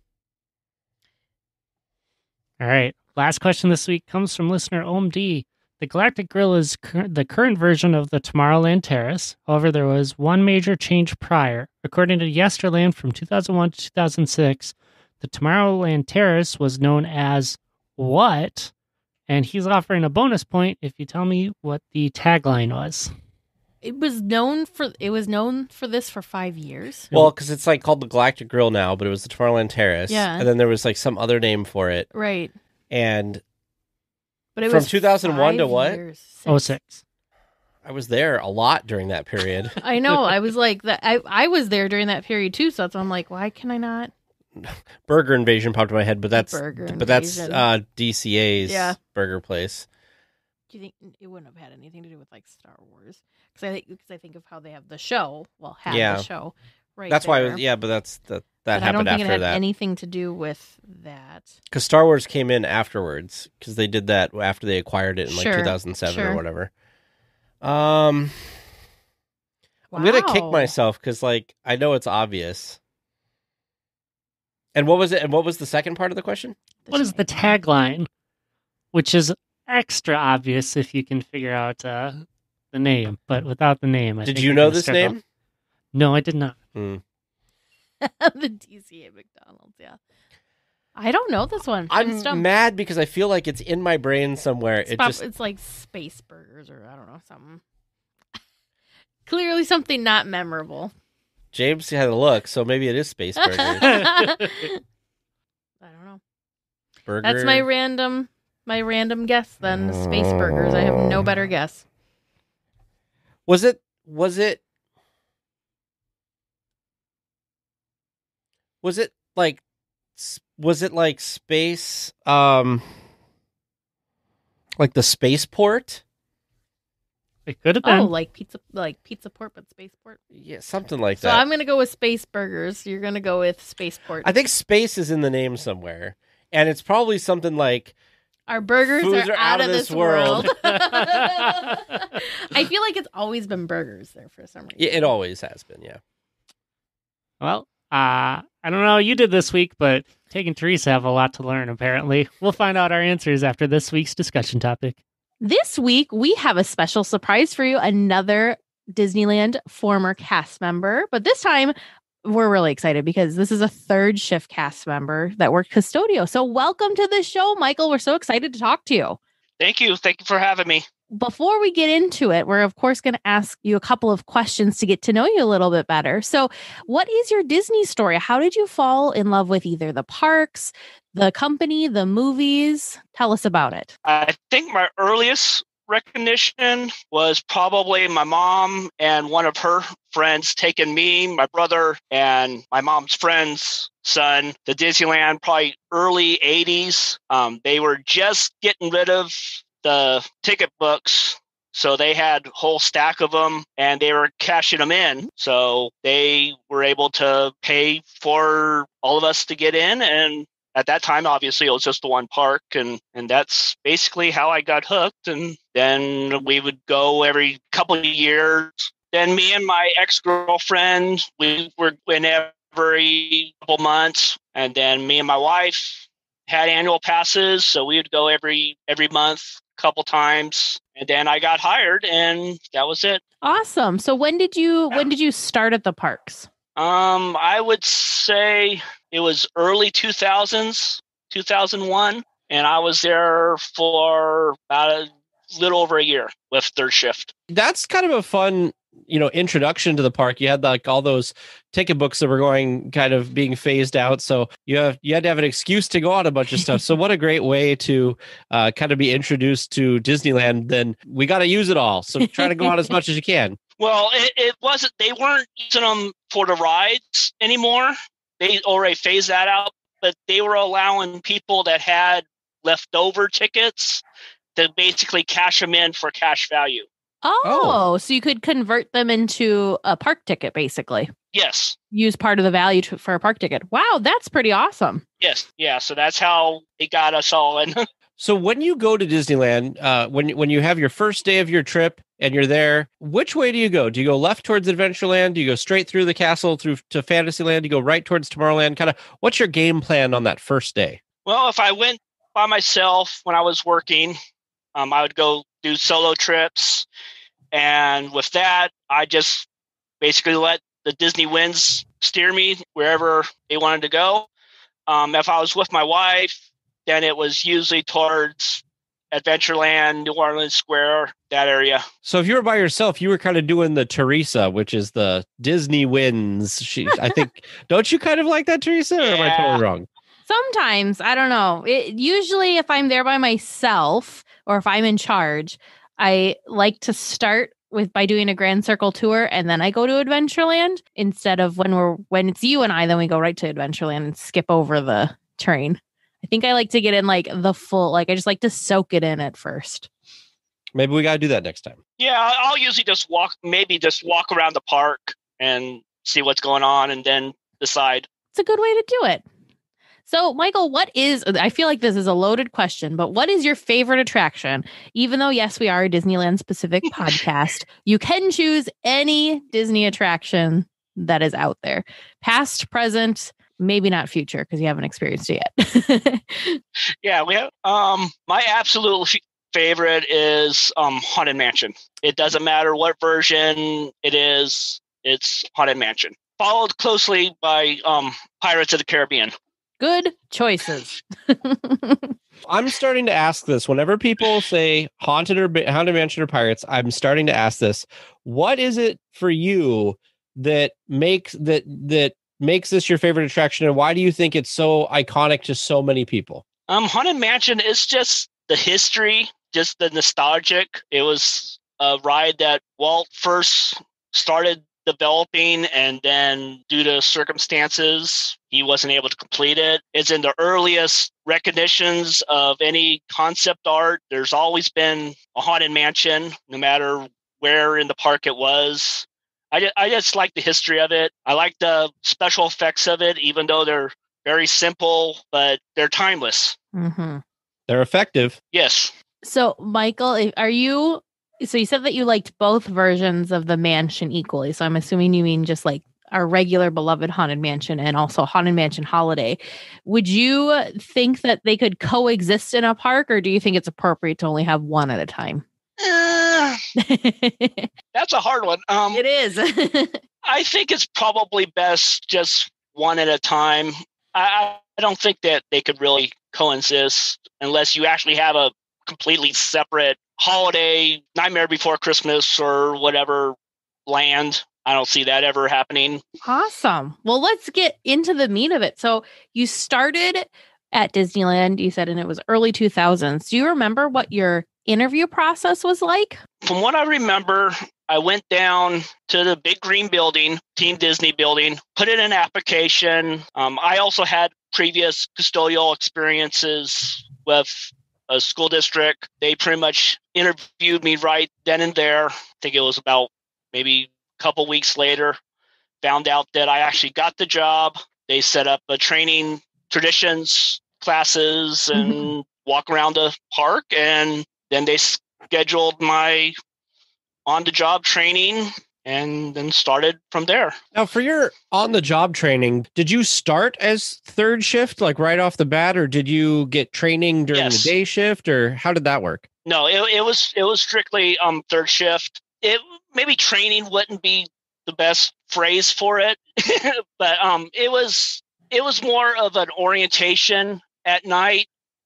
S4: All right. Last question this week comes from listener OMD. The Galactic Grill is the current version of the Tomorrowland Terrace. However, there was one major change prior. According to Yesterland from 2001 to 2006, the Tomorrowland Terrace was known as what? And he's offering a bonus point if you tell me what the tagline was.
S2: It was known for this for 5 years.
S1: Well, because it's like called the Galactic Grill now, but it was the Tomorrowland Terrace.
S2: Yeah.
S1: And then there was like some other name for it.
S2: Right.
S1: And
S2: but it
S1: from
S2: was
S1: 2001 to what?
S4: 06.
S1: I was there a lot during that period.
S2: I know. I was like that. I was there during that period too. So that's why I'm like, why can I not?
S1: Burger Invasion popped in my head, but that's
S2: DCA's
S1: burger place.
S2: Do you think it wouldn't have had anything to do with like Star Wars? Because I think of how they have the show. Well, the show. Right.
S1: That's
S2: there.
S1: why. But that's that
S2: but
S1: happened after that.
S2: I don't think it had anything to do with that.
S1: Because Star Wars came in afterwards. Because they did that after they acquired it in like 2007 or whatever. I'm gonna kick myself because like I know it's obvious. And what was it? And what was the second part of the question?
S4: What is the tagline? Which is extra obvious if you can figure out the name, but without the name,
S1: did you know this name?
S4: No, I did not.
S2: The DCA McDonald's, yeah. I don't know this one.
S1: I'm mad because I feel like it's in my brain somewhere.
S2: It's like Space Burgers or I don't know, something. Clearly something not memorable.
S1: James had a look, so maybe it is Space Burgers.
S2: I don't know.
S1: Burger.
S2: That's my random guess then. Space Burgers. I have no better guess.
S1: Was it like space like the spaceport?
S4: It could have been.
S2: Oh, like pizza port, but spaceport.
S1: Yeah, something like
S2: that.
S1: So
S2: I'm gonna go with Space Burgers. You're gonna go with Spaceport.
S1: I think space is in the name somewhere, and it's probably something like
S2: our burgers are out of this world. I feel like it's always been burgers there for some reason.
S1: Yeah, it always has been. Yeah.
S4: Well, I don't know how you did this week, but Tig and Teresa have a lot to learn, apparently. We'll find out our answers after this week's discussion topic.
S2: This week, we have a special surprise for you. Another Disneyland former cast member. But this time, we're really excited because this is a third shift cast member that worked Custodio. So welcome to the show, Michael. We're so excited to talk to you.
S5: Thank you. Thank you for having me.
S2: Before we get into it, we're of course going to ask you a couple of questions to get to know you a little bit better. So what is your Disney story? How did you fall in love with either the parks, the company, the movies? Tell us about it.
S5: I think my earliest recognition was probably my mom and one of her friends taking me, my brother, and my mom's friend's son to Disneyland, probably early 80s. They were just getting rid of the ticket books, so they had a whole stack of them and they were cashing them in, so they were able to pay for all of us to get in. And at that time, obviously, it was just the one park, and that's basically how I got hooked. And then we would go every couple of years. Then me and my ex-girlfriend, we were in every couple months, and then me and my wife had annual passes, so we would go every month, couple times, and then I got hired, and that was it.
S2: Awesome. So when did you start at the parks?
S5: I would say it was early 2000s, 2001, and I was there for about a little over a year with third shift.
S1: That's kind of a fun, introduction to the park. You had like all those ticket books that were being phased out. So you had to have an excuse to go on a bunch of stuff. So what a great way to kind of be introduced to Disneyland. Then we got to use it all. So try to go on as much as you can.
S5: Well, it wasn't, they weren't using them for the rides anymore. They already phased that out, but they were allowing people that had leftover tickets to basically cash them in for cash value.
S2: Oh, so you could convert them into a park ticket, basically.
S5: Yes.
S2: Use part of the value for a park ticket. Wow, that's pretty awesome.
S5: Yes. Yeah. So that's how it got us all in.
S1: So when you go to Disneyland, when you have your first day of your trip and you're there, which way do you go? Do you go left towards Adventureland? Do you go straight through the castle through to Fantasyland? Do you go right towards Tomorrowland? Kind of, what's your game plan on that first day?
S5: Well, if I went by myself when I was working, I would go do solo trips. And with that, I just basically let the Disney winds steer me wherever they wanted to go. If I was with my wife, then it was usually towards Adventureland, New Orleans Square, that area.
S1: So if you were by yourself, you were kind of doing the Teresa, which is the Disney winds. I think, don't you kind of like that, Teresa? Or am I totally wrong?
S2: Sometimes, I don't know. Usually if I'm there by myself or if I'm in charge, I like to start by doing a Grand Circle tour, and then I go to Adventureland instead of when it's you and I, then we go right to Adventureland and skip over the train. I think I like to get in like the full, I just like to soak it in at first.
S1: Maybe we got to do that next time.
S5: Yeah, I'll usually just walk around the park and see what's going on and then decide.
S2: It's a good way to do it. So, Michael, I feel like this is a loaded question, but what is your favorite attraction? Even though, yes, we are a Disneyland specific podcast, you can choose any Disney attraction that is out there. Past, present, maybe not future because you haven't experienced it yet.
S5: Yeah, we have. My absolute favorite is Haunted Mansion. It doesn't matter what version it is, it's Haunted Mansion. Followed closely by Pirates of the Caribbean.
S2: Good choices.
S1: I'm starting to ask this whenever people say Haunted Mansion or Pirates. I'm starting to ask this: what is it for you that makes this your favorite attraction, and why do you think it's so iconic to so many people?
S5: Haunted Mansion is just the history, just the nostalgic. It was a ride that Walt first started developing, and then due to circumstances, he wasn't able to complete it. It's in the earliest recognitions of any concept art. There's always been a Haunted Mansion, no matter where in the park it was. I just like the history of it. I like the special effects of it, even though they're very simple, but they're timeless.
S2: Mm-hmm.
S1: They're effective.
S5: Yes.
S2: So, Michael, so you said that you liked both versions of the mansion equally. So I'm assuming you mean just like our regular beloved Haunted Mansion and also Haunted Mansion Holiday. Would you think that they could coexist in a park, or do you think it's appropriate to only have one at a time?
S5: That's a hard one.
S2: It is.
S5: I think it's probably best just one at a time. I don't think that they could really coexist unless you actually have a completely separate holiday, Nightmare Before Christmas or whatever land. I don't see that ever happening.
S2: Awesome. Well, let's get into the meat of it. So you started at Disneyland, you said, and it was early 2000s. Do you remember what your interview process was like?
S5: From what I remember, I went down to the big green building, Team Disney building, put in an application. I also had previous custodial experiences with a school district. They pretty much interviewed me right then and there. I think it was about maybe couple weeks later, found out that I actually got the job. They set up a training traditions classes and walk around the park, and then they scheduled my on-the-job training and then started from there.
S1: Now, for your on-the-job training, did you start as third shift, like right off the bat, or did you get training during the day shift, or how did that work?
S5: No, it was strictly third shift. Maybe training wouldn't be the best phrase for it, but it was more of an orientation at night.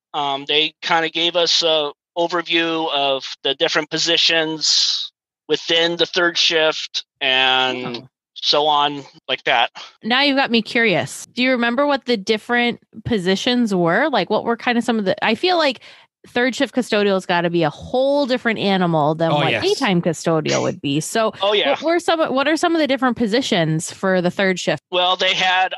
S5: They kind of gave us a overview of the different positions within the third shift and so on like that.
S2: Now you've got me curious. Do you remember what the different positions were? Like what were kind of some of the, I feel like third shift custodial's got to be a whole different animal than daytime custodial would be. So what are some of the different positions for the third shift?
S5: Well, they had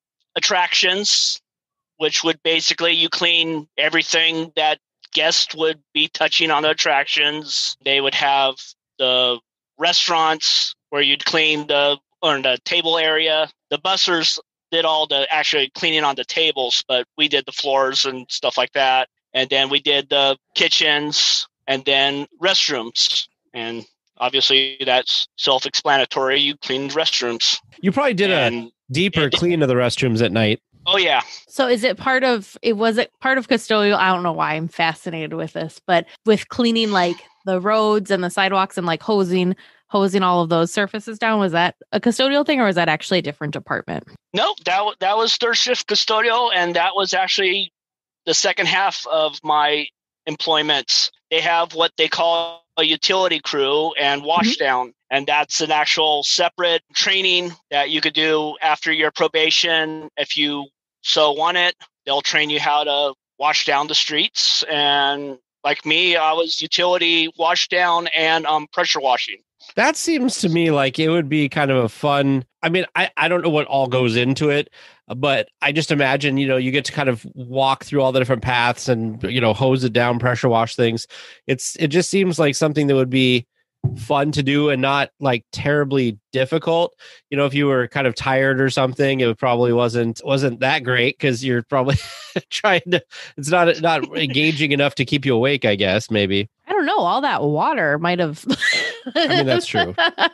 S5: attractions, which would basically you clean everything that guests would be touching on the attractions. They would have the restaurants where you'd clean the table area. The bussers did all the actually cleaning on the tables, but we did the floors and stuff like that. And then we did the kitchens and then restrooms. And obviously that's self-explanatory. You cleaned restrooms.
S1: You probably did a deeper clean of the restrooms at night.
S5: Oh, yeah.
S2: So was it part of custodial? I don't know why I'm fascinated with this, but with cleaning like the roads and the sidewalks and like hosing all of those surfaces down, was that a custodial thing or was that actually a different department?
S5: No, that was third shift custodial, and that was actually the second half of my employments. They have what they call a utility crew and washdown. And that's an actual separate training that you could do after your probation. If you so want it, they'll train you how to wash down the streets. And like me, I was utility washdown and pressure washing.
S1: That seems to me like it would be kind of a fun, I mean, I don't know what all goes into it, but I just imagine, you get to kind of walk through all the different paths and, hose it down, pressure wash things. It just seems like something that would be fun to do and not like terribly difficult. If you were kind of tired or something, it probably wasn't that great because you're probably trying to, it's not engaging enough to keep you awake, I guess, maybe.
S2: I don't know. All that water might have.
S1: I mean, that's true.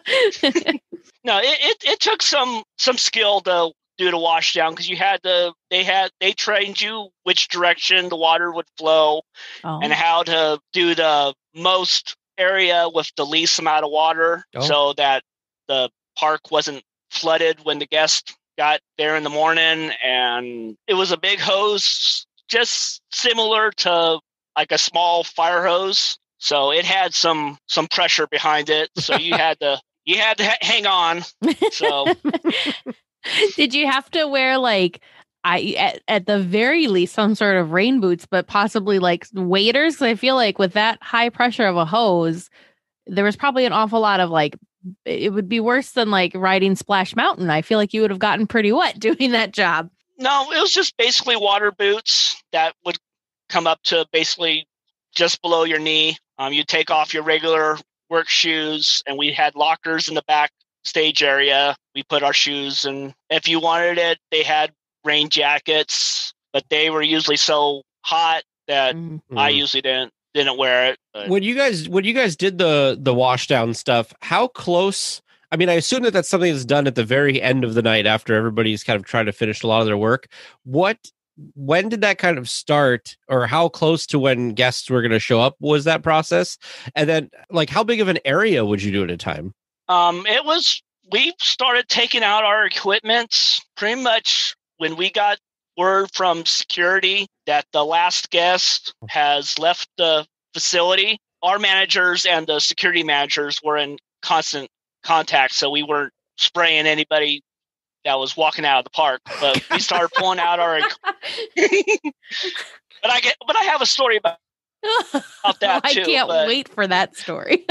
S5: No, it took some skill to do the wash down because they trained you which direction the water would flow and how to do the most area with the least amount of water so that the park wasn't flooded when the guests got there in the morning. And it was a big hose, just similar to like a small fire hose. So it had some pressure behind it. So you had to hang on. So
S2: did you have to wear like at the very least some sort of rain boots, but possibly like waders? Because I feel like with that high pressure of a hose, there was probably an awful lot of like, it would be worse than like riding Splash Mountain. I feel like you would have gotten pretty wet doing that job.
S5: No, it was just basically water boots that would come up to basically just below your knee. You take off your regular work shoes, and we had lockers in the back stage area. We put our shoes, and if you wanted it, they had rain jackets, but they were usually so hot that I usually didn't wear it. But.
S1: When you guys did the wash down stuff, how close? I mean, I assume that that's something that's done at the very end of the night after everybody's kind of trying to finish a lot of their work. When did that kind of start, or how close to when guests were going to show up was that process? And then, like, how big of an area would you do at a time?
S5: We started taking out our equipment pretty much when we got word from security that the last guest has left the facility. Our managers and the security managers were in constant contact, so we weren't spraying anybody that was walking out of the park. But we started pulling out our. But I have a story about that too.
S2: I can't wait for that story.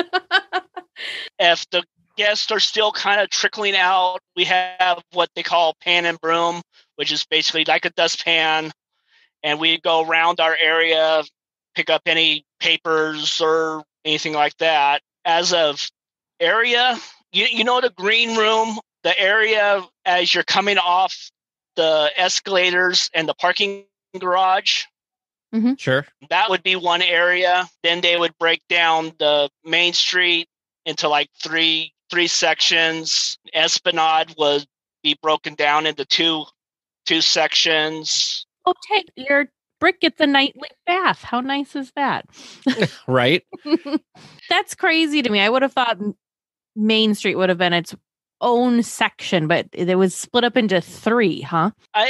S5: If the guests are still kind of trickling out, we have what they call pan and broom, which is basically like a dustpan, and we go around our area, pick up any papers or anything like that. As of area, you know the green room, the area as you're coming off the escalators and the parking garage.
S2: Mm-hmm.
S1: Sure.
S5: That would be one area. Then they would break down the main street into like three sections. Esplanade would be broken down into two sections.
S2: Oh, Ted, your brick gets a nightly bath. How nice is that?
S1: Right.
S2: That's crazy to me. I would have thought Main Street would have been its own section, but it was split up into 3, huh?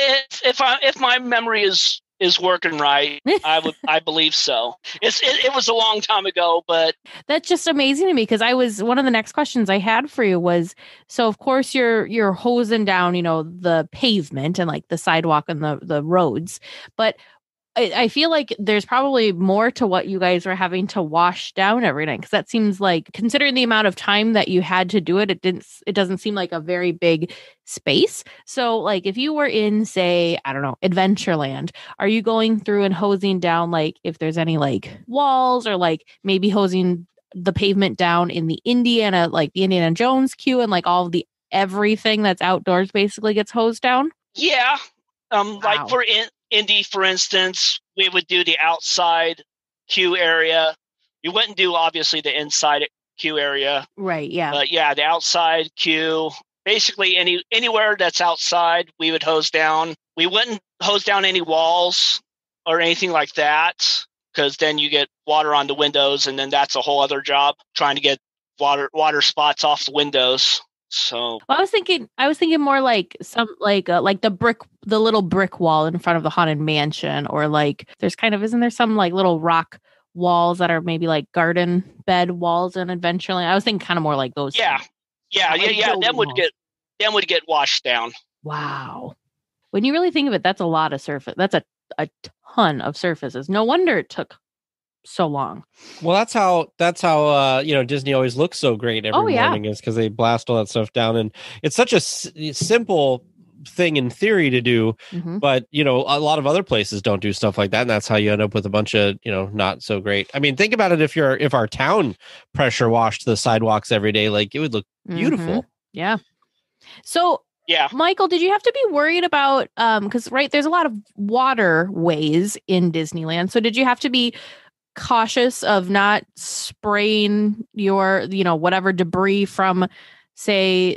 S5: If my memory is working right, I believe so. It was a long time ago, but
S2: that's just amazing to me, because one of the next questions I had for you was, so of course you're hosing down, the pavement and like the sidewalk and the roads, but I feel like there's probably more to what you guys were having to wash down every night, because that seems like, considering the amount of time that you had to do it, it doesn't seem like a very big space. So like if you were in, say, I don't know, Adventureland, are you going through and hosing down, like if there's any like walls, or like maybe hosing the pavement down in the Indiana, like the Indiana Jones queue, and like all of the everything that's outdoors basically gets hosed down?
S5: Yeah.
S2: Wow.
S5: Like for Indy, for instance, we would do the outside queue area. We wouldn't do, obviously, the inside queue area.
S2: Right, yeah.
S5: But yeah, the outside queue, basically anywhere that's outside, we would hose down. We wouldn't hose down any walls or anything like that, because then you get water on the windows, and then that's a whole other job, trying to get water spots off the windows. So
S2: well, I was thinking more like some like the little brick wall in front of the Haunted Mansion, or like isn't there some like little rock walls that are maybe like garden bed walls in Adventureland? I was thinking kind of more like those.
S5: Yeah.
S2: Things.
S5: Yeah. Them would get washed down.
S2: Wow. When you really think of it, that's a lot of surface. That's a ton of surfaces. No wonder it took so long.
S1: Well, that's how Disney always looks so great every morning, is because they blast all that stuff down, and it's such a simple thing in theory to do, but a lot of other places don't do stuff like that, and that's how you end up with a bunch of not so great. I mean, think about it, if our town pressure washed the sidewalks every day, like, it would look beautiful.
S2: Yeah. So
S5: yeah,
S2: Michael, did you have to be worried about because there's a lot of waterways in Disneyland, so did you have to be cautious of not spraying your whatever debris from, say,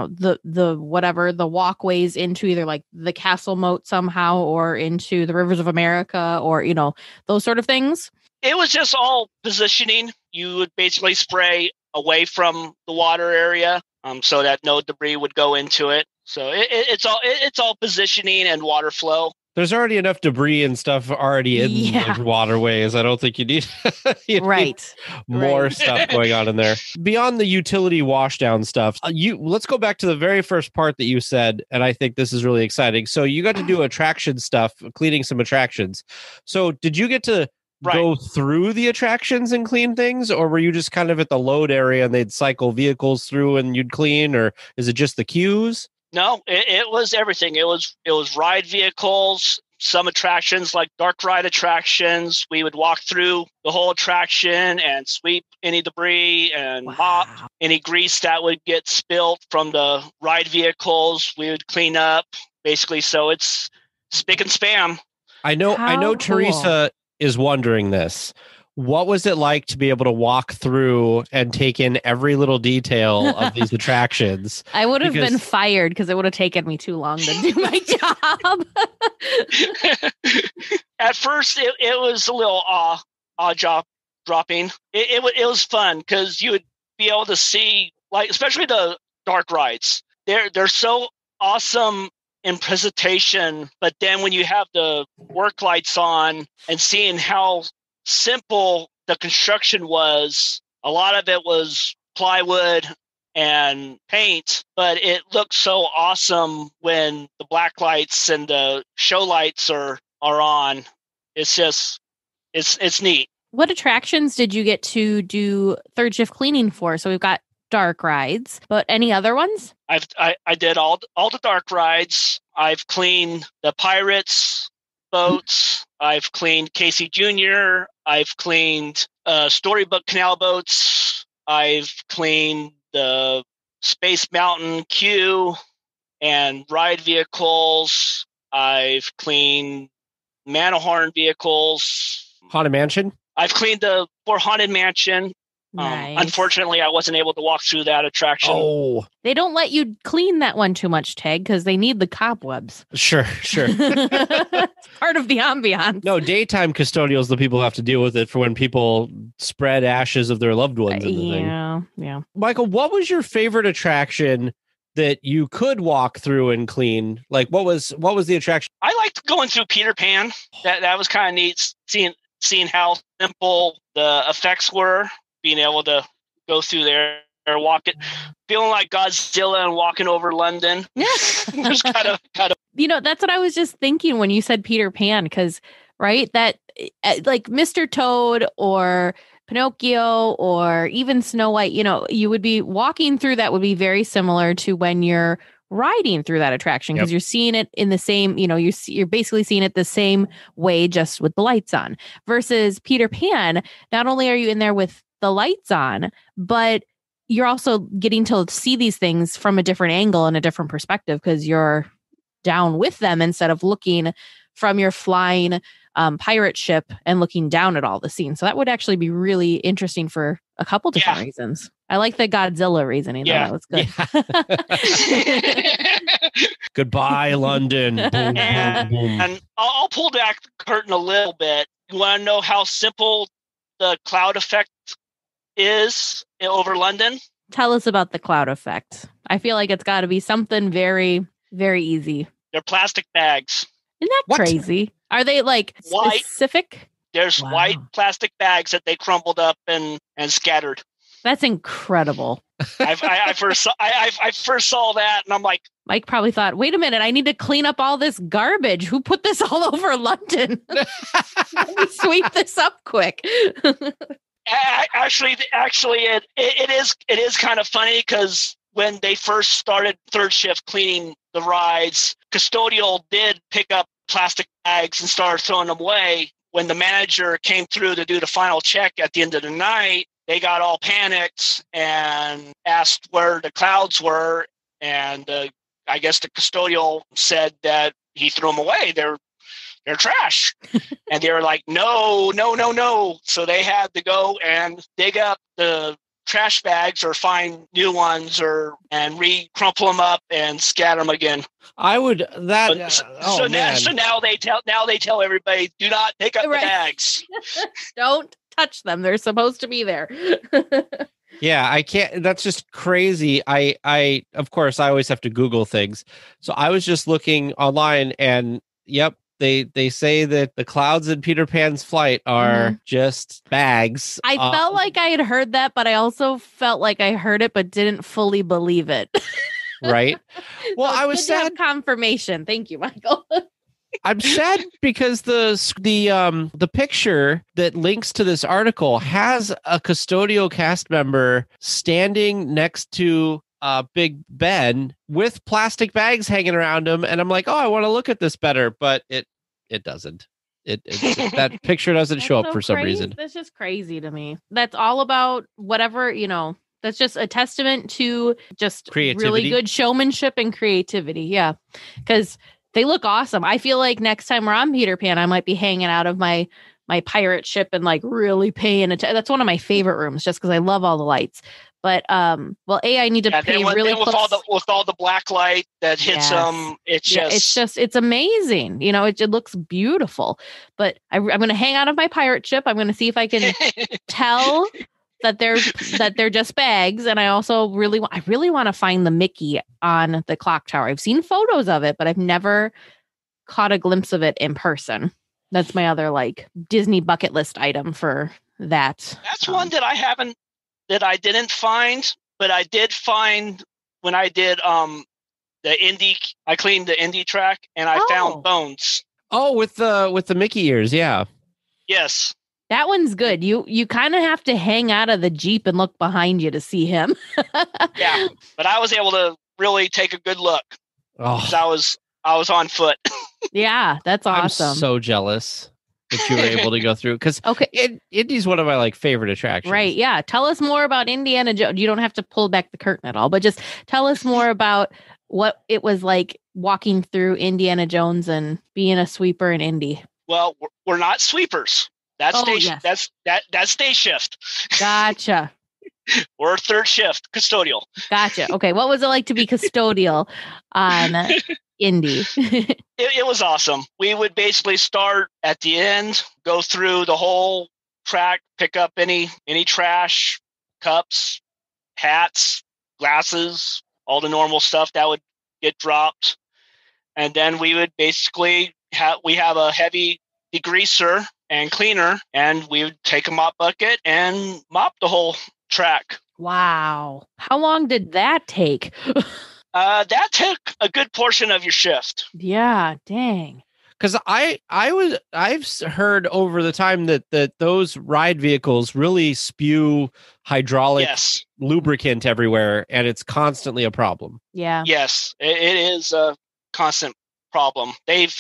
S2: the walkways into either like the castle moat somehow, or into the rivers of America, or those sort of things?
S5: It was just all positioning. You would basically spray away from the water area, so that no debris would go into it. So it's all positioning and water flow.
S1: There's already enough debris and stuff already in the waterways. I don't think you need, need more stuff going on in there. Beyond the utility washdown stuff, let's go back to the very first part that you said, and I think this is really exciting. So you got to do attraction stuff, cleaning some attractions. So did you get to go through the attractions and clean things, or were you just kind of at the load area and they'd cycle vehicles through and you'd clean, or is it just the queues?
S5: No, it was everything. It was ride vehicles, some attractions like dark ride attractions. We would walk through the whole attraction and sweep any debris and mop any grease that would get spilled from the ride vehicles. We would clean up, basically. So it's spick and spam.
S1: I know. Teresa is wondering this. what was it like to be able to walk through and take in every little detail of these attractions?
S2: I would have been fired because it would have taken me too long to do my job.
S5: At first, it was a little dropping. It was fun because you would be able to see, like, especially the dark rides. They're so awesome in presentation, but then when you have the work lights on and seeing how simple the construction was, a lot of it was plywood and paint, but it looks so awesome when the black lights and the show lights are on. It's just, it's neat.
S2: What attractions did you get to do third shift cleaning for? So we've got dark rides, but any other ones?
S5: I did all the dark rides. I've cleaned the Pirates boats. I've cleaned Casey Jr. I've cleaned Storybook Canal boats. I've cleaned the Space Mountain queue and ride vehicles. I've cleaned Manahorn vehicles.
S1: Haunted Mansion?
S5: I've cleaned the Haunted Mansion.
S2: Nice.
S5: Unfortunately, I wasn't able to walk through that attraction.
S1: Oh,
S2: they don't let you clean that one too much, Tag, because they need the cobwebs.
S1: Sure.
S2: It's part of the ambiance.
S1: No, daytime custodials, the people who have to deal with it for when people spread ashes of their loved ones in the thing.
S2: Yeah.
S1: Michael, what was your favorite attraction that you could walk through and clean? Like, what was the attraction?
S5: I liked going through Peter Pan. That was kind of neat, seeing how simple the effects were. Being able to go through there or walk it, feeling like Godzilla and walking over London. It was kind of.
S2: That's what I was just thinking when you said Peter Pan, because right, that like Mr. Toad or Pinocchio or even Snow White, you would be walking through that would be very similar to when you're riding through that attraction, because you're seeing it in the same, you're basically seeing it the same way, just with the lights on. Versus Peter Pan, not only are you in there with the lights on, but you're also getting to see these things from a different angle and a different perspective, because you're down with them instead of looking from your flying pirate ship and looking down at all the scenes. So that would actually be really interesting for a couple different reasons. I like the Godzilla reasoning. Yeah. That was good.
S1: Goodbye, London. Boom, boom, boom.
S5: And I'll pull back the curtain a little bit. You want to know how simple the cloud effect is over London?
S2: Tell us about the cloud effect. I feel like it's got to be something very, very easy.
S5: They're plastic bags.
S2: Isn't that crazy? Are they like specific?
S5: There's white plastic bags that they crumbled up and scattered.
S2: That's incredible.
S5: I first saw that and I'm like,
S2: Mike probably thought, wait a minute, I need to clean up all this garbage. Who put this all over London? Let me sweep this up quick.
S5: Actually, it is kind of funny, because when they first started third shift cleaning the rides, custodial did pick up plastic bags and started throwing them away. When the manager came through to do the final check at the end of the night, they got all panicked and asked where the clouds were, and I guess the custodial said that he threw them away. They're trash. And they were like, no. So they had to go and dig up the trash bags or find new ones and re-crumple them up and scatter them again.
S1: I would
S5: so now they tell everybody, do not pick up the bags.
S2: Don't touch them. They're supposed to be there.
S1: Yeah, I can't. That's just crazy. I of course I always have to Google things. So I was just looking online, and yep, they say that the clouds in Peter Pan's flight are just bags.
S2: I felt like I had heard that, but I also felt like I heard it but didn't fully believe it.
S1: Right? Well,
S2: So
S1: I was sad.
S2: Confirmation. Thank you, Michael.
S1: I'm sad because the picture that links to this article has a custodial cast member standing next to Big Ben with plastic bags hanging around him, and I'm like, oh, I want to look at this better, but it doesn't. That picture doesn't show up for some reason.
S2: That's just crazy to me. That's all about whatever, that's just a testament to just really good showmanship and creativity. Yeah. Because they look awesome. I feel like next time we're on Peter Pan, I might be hanging out of my my pirate ship and like really paying attention. That's one of my favorite rooms just because I love all the lights. But well, I need to pay really close.
S5: With all the black light that hits them,
S2: it's amazing. You know, it looks beautiful. But I'm going to hang out of my pirate ship. I'm going to see if I can tell that they're just bags. And I also really want to find the Mickey on the clock tower. I've seen photos of it, but I've never caught a glimpse of it in person. That's my other like Disney bucket list item for that.
S5: That's one that I didn't find, but I did find when I did I cleaned the Indy track and I found bones.
S1: Oh, with the Mickey ears, yeah.
S5: Yes.
S2: That one's good. You kind of have to hang out of the Jeep and look behind you to see him.
S5: Yeah, but I was able to really take a good look. Because I was on foot.
S2: Yeah, that's awesome.
S1: I'm so jealous that you were able to go through because Indy's one of my like favorite attractions.
S2: Right. Yeah. Tell us more about Indiana Jones. You don't have to pull back the curtain at all, but just tell us more about what it was like walking through Indiana Jones and being a sweeper in Indy.
S5: Well, we're not sweepers. That's that's day shift.
S2: Gotcha.
S5: We're third shift, custodial.
S2: Gotcha. Okay. What was it like to be custodial on Indy?
S5: It was awesome. We would basically start at the end, go through the whole track, pick up any trash, cups, hats, glasses, all the normal stuff that would get dropped. And then we would basically have a heavy degreaser and cleaner, and we would take a mop bucket and mop the whole track.
S2: Wow. How long did that take?
S5: That took a good portion of your shift.
S2: Yeah, dang.
S1: Because I've heard over the time that those ride vehicles really spew hydraulic lubricant everywhere, and it's constantly a problem.
S2: Yeah.
S5: Yes, it is a constant problem. They've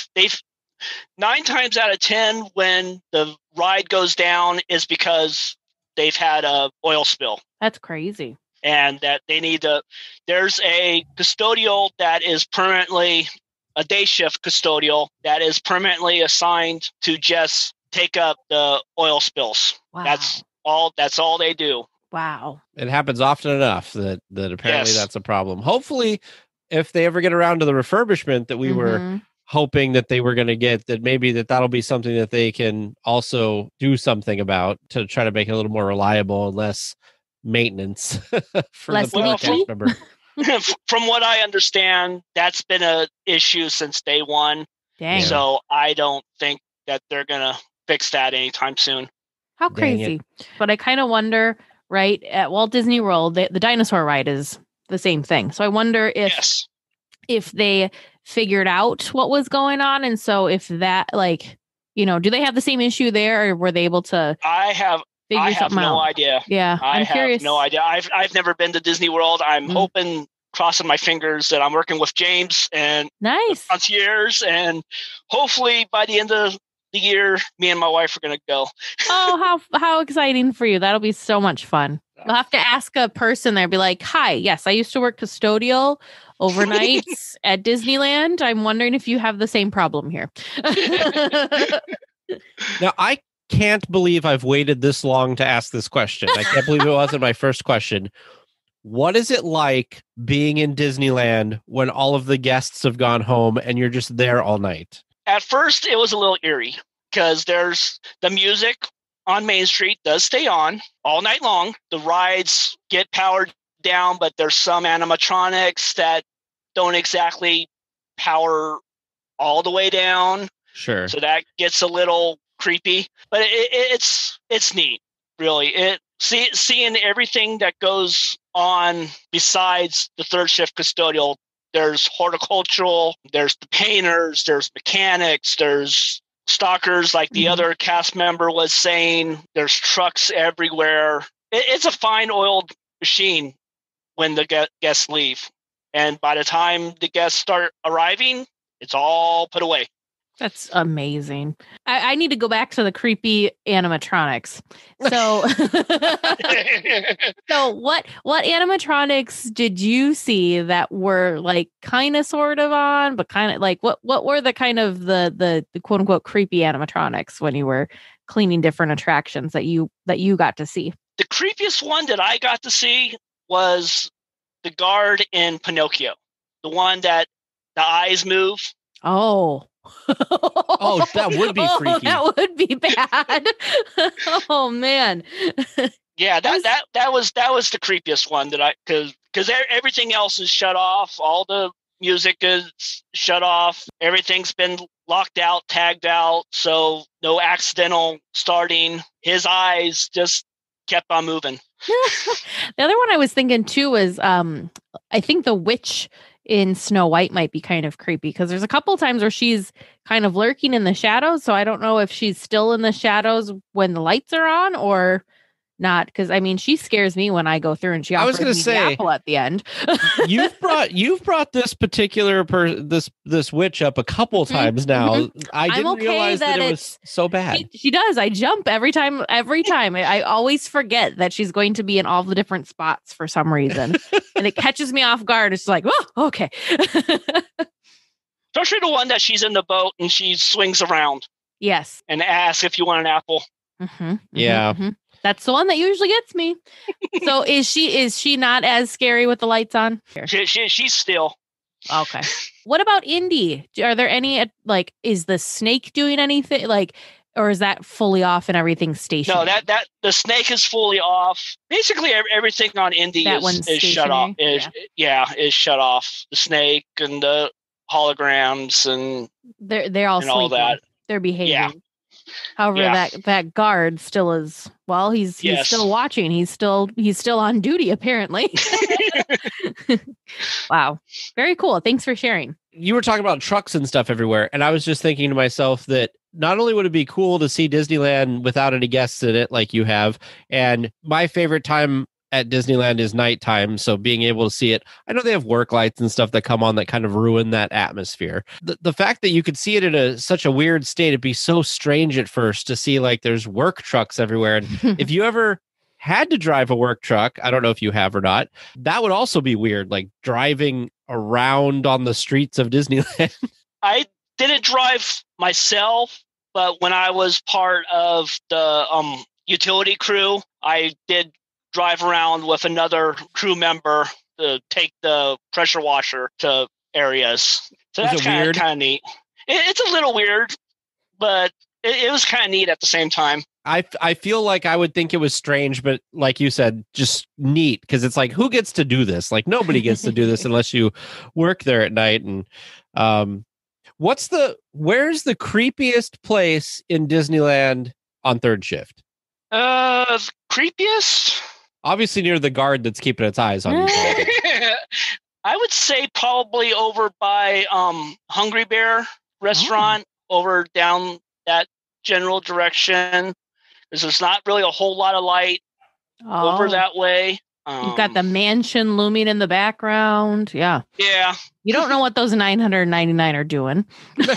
S5: 9 times out of 10 when the ride goes down is because they've had a oil spill.
S2: That's crazy.
S5: And that they need to. There's a custodial that is permanently a day shift custodial that is permanently assigned to just take up the oil spills.
S2: Wow.
S5: That's all they do.
S2: Wow.
S1: It happens often enough that apparently that's a problem. Hopefully, if they ever get around to the refurbishment that we were hoping that they were going to get, that maybe that'll be something that they can also do something about to try to make it a little more reliable and less maintenance for
S2: less
S1: the podcast member.
S5: From what I understand, that's been an issue since day one.
S2: Dang.
S5: So I don't think that they're going to fix that anytime soon.
S2: How crazy. But I kind of wonder, right, at Walt Disney World, the dinosaur ride is the same thing. So I wonder if they figured out what was going on. And so if that, like, do they have the same issue there, or were they able to
S5: I have no idea.
S2: Yeah,
S5: I'm
S2: curious.
S5: No idea. I've never been to Disney World. I'm hoping, crossing my fingers, that I'm working with James and
S2: nice
S5: concierge, and hopefully by the end of the year, me and my wife are going to go.
S2: Oh, how exciting for you! That'll be so much fun. We'll have to ask a person there. Be like, "Hi, yes, I used to work custodial overnights at Disneyland. I'm wondering if you have the same problem here."
S1: Now, I can't believe I've waited this long to ask this question. I can't believe it wasn't my first question. What is it like being in Disneyland when all of the guests have gone home and you're just there all night?
S5: At first, it was a little eerie because there's the music on Main Street does stay on all night long. The rides get powered down, but there's some animatronics that don't exactly power all the way down.
S1: Sure.
S5: So that gets a little creepy, but it's neat, really. Seeing everything that goes on besides the third shift custodial. There's horticultural, there's the painters, there's mechanics, there's stalkers, like the other cast member was saying. There's trucks everywhere. It's a fine oiled machine when the guests leave, and by the time the guests start arriving, it's all put away.
S2: That's amazing. I need to go back to the creepy animatronics. So, so what animatronics did you see that were like kind of sort of on, but kind of like what were the kind of the quote unquote creepy animatronics when you were cleaning different attractions that you got to see?
S5: The creepiest one that I got to see was the guard in Pinocchio, the one that the eyes move.
S2: Oh.
S1: Oh, that would be freaky.
S2: That would be bad. Oh man.
S5: Yeah, that was the creepiest one that because everything else is shut off. All the music is shut off. Everything's been locked out, tagged out, so no accidental starting. His eyes just kept on moving.
S2: The other one I was thinking too was I think the witch in Snow White might be kind of creepy because there's a couple times where she's kind of lurking in the shadows. So I don't know if she's still in the shadows when the lights are on or not. Because I mean, she scares me when I go through and she offers me the apple at the end.
S1: you've brought this particular this witch up a couple times now. I didn't realize that it was so bad.
S2: She does. I jump every time. I always forget that she's going to be in all the different spots for some reason, and it catches me off guard. It's like, oh, okay.
S5: Especially the one that she's in the boat and she swings around.
S2: Yes.
S5: And asks if you want an apple.
S1: Yeah.
S2: That's the one that usually gets me. So is she not as scary with the lights on?
S5: She's still.
S2: Okay. What about Indy? Are there any, like, is the snake doing anything, like, or is that fully off and everything stationary?
S5: No, that the snake is fully off. Basically, everything on Indy is shut off. Is shut off. The snake and the holograms and
S2: they're all
S5: and all that.
S2: They're behaving.
S5: Yeah.
S2: However, that guard still is. Well, he's still watching. He's still on duty, apparently. Wow, very cool. Thanks for sharing.
S1: You were talking about trucks and stuff everywhere, and I was just thinking to myself that not only would it be cool to see Disneyland without any guests in it, like you have, and my favorite time at Disneyland is nighttime, so being able to see it. I know they have work lights and stuff that come on that kind of ruin that atmosphere. The fact that you could see it in such a weird state, it'd be so strange at first to see like there's work trucks everywhere. And if you ever had to drive a work truck, I don't know if you have or not, that would also be weird, like driving around on the streets of Disneyland.
S5: I didn't drive myself, but when I was part of the utility crew, I did drive around with another crew member to take the pressure washer to areas. So that's kind of neat. It's a little weird, but it was kind of neat at the same time.
S1: I feel like I would think it was strange, but like you said, just neat, because it's like, who gets to do this? Like nobody gets to do this unless you work there at night. And where's the creepiest place in Disneyland on third shift?
S5: Creepiest?
S1: Obviously near the guard that's keeping its eyes on you.
S5: I would say probably over by Hungry Bear restaurant, over down that general direction. There's not really a whole lot of light over that way.
S2: You've got the mansion looming in the background. Yeah.
S5: Yeah.
S2: You don't know what those 999 are doing.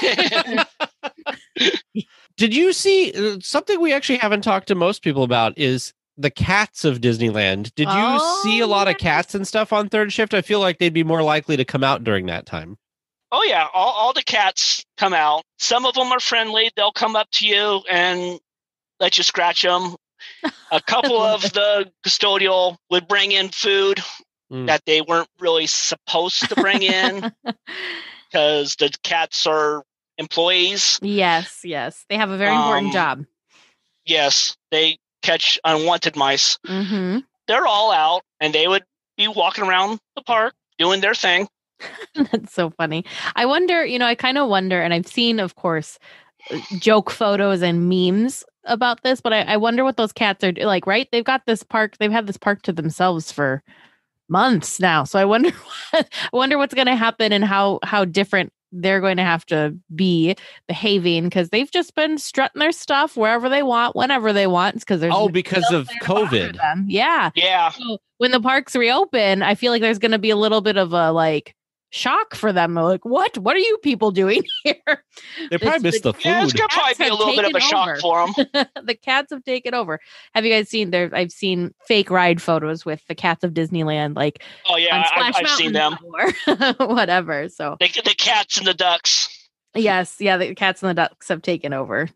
S1: Did you see something we actually haven't talked to most people about is the cats of Disneyland? Did you see a lot of cats and stuff on third shift? I feel like they'd be more likely to come out during that time.
S5: Oh, yeah. All the cats come out. Some of them are friendly. They'll come up to you and let you scratch them. A couple of the custodial would bring in food that they weren't really supposed to bring in because the cats are employees.
S2: Yes. They have a very important job.
S5: Yes. They catch unwanted mice.
S2: Mm-hmm.
S5: They're all out, and they would be walking around the park doing their thing.
S2: That's so funny. I wonder, I kind of wonder, and I've seen, of course, joke photos and memes about this, but I wonder what those cats are like, right? They've got this park, they've had this park to themselves for months now. So I wonder what's going to happen and how different they're going to have to be behaving, because they've just been strutting their stuff wherever they want, whenever they want. Because there's
S1: because of COVID.
S2: Yeah.
S5: Yeah.
S2: So when the parks reopen, I feel like there's going to be a little bit of a like, shock for them. They're like, what are you people doing here?
S1: They probably missed the food.
S5: Yeah, it's going to probably be a little bit of a shock for them.
S2: The cats have taken over. Have you guys seen I've seen fake ride photos with the cats of Disneyland, like
S5: I've seen them.
S2: Or whatever. So
S5: the cats and the ducks.
S2: Yes, yeah, the cats and the ducks have taken over.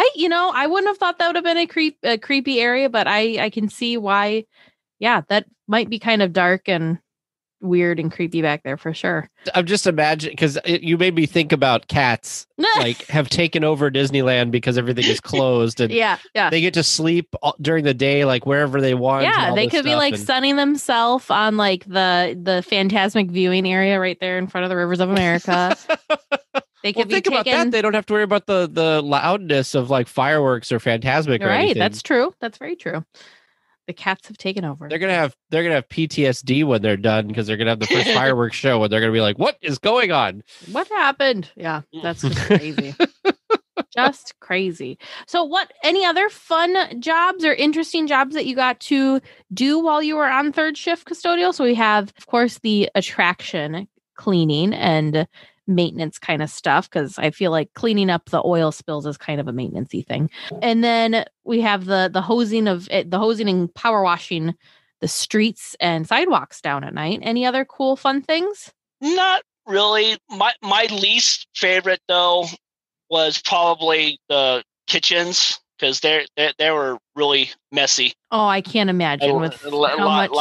S2: I wouldn't have thought that would have been a creepy area, but I can see why. Yeah, that might be kind of dark and weird and creepy back there for sure.
S1: I'm just imagining, because you made me think about cats like have taken over Disneyland because everything is closed, and
S2: yeah,
S1: they get to sleep during the day, like wherever they want.
S2: Yeah, they could be like sunning themselves on like the Phantasmic viewing area right there in front of the Rivers of America. They could
S1: think about that. They don't have to worry about the loudness of like fireworks or Phantasmic. Right, or anything.
S2: That's true. That's very true. The cats have taken over.
S1: They're gonna have PTSD when they're done, because they're gonna have the first fireworks show, and they're gonna be like, "What is going on?
S2: What happened?" Yeah, that's just crazy. Just crazy. So, any other fun jobs or interesting jobs that you got to do while you were on third shift custodial? So we have, of course, the attraction cleaning and maintenance kind of stuff, because I feel like cleaning up the oil spills is kind of a maintenance-y thing. And then we have the hosing and power washing the streets and sidewalks down at night. Any other cool fun things?
S5: Not really. My least favorite though was probably the kitchens, because they were really messy.
S2: Oh, I can't imagine with
S5: a lot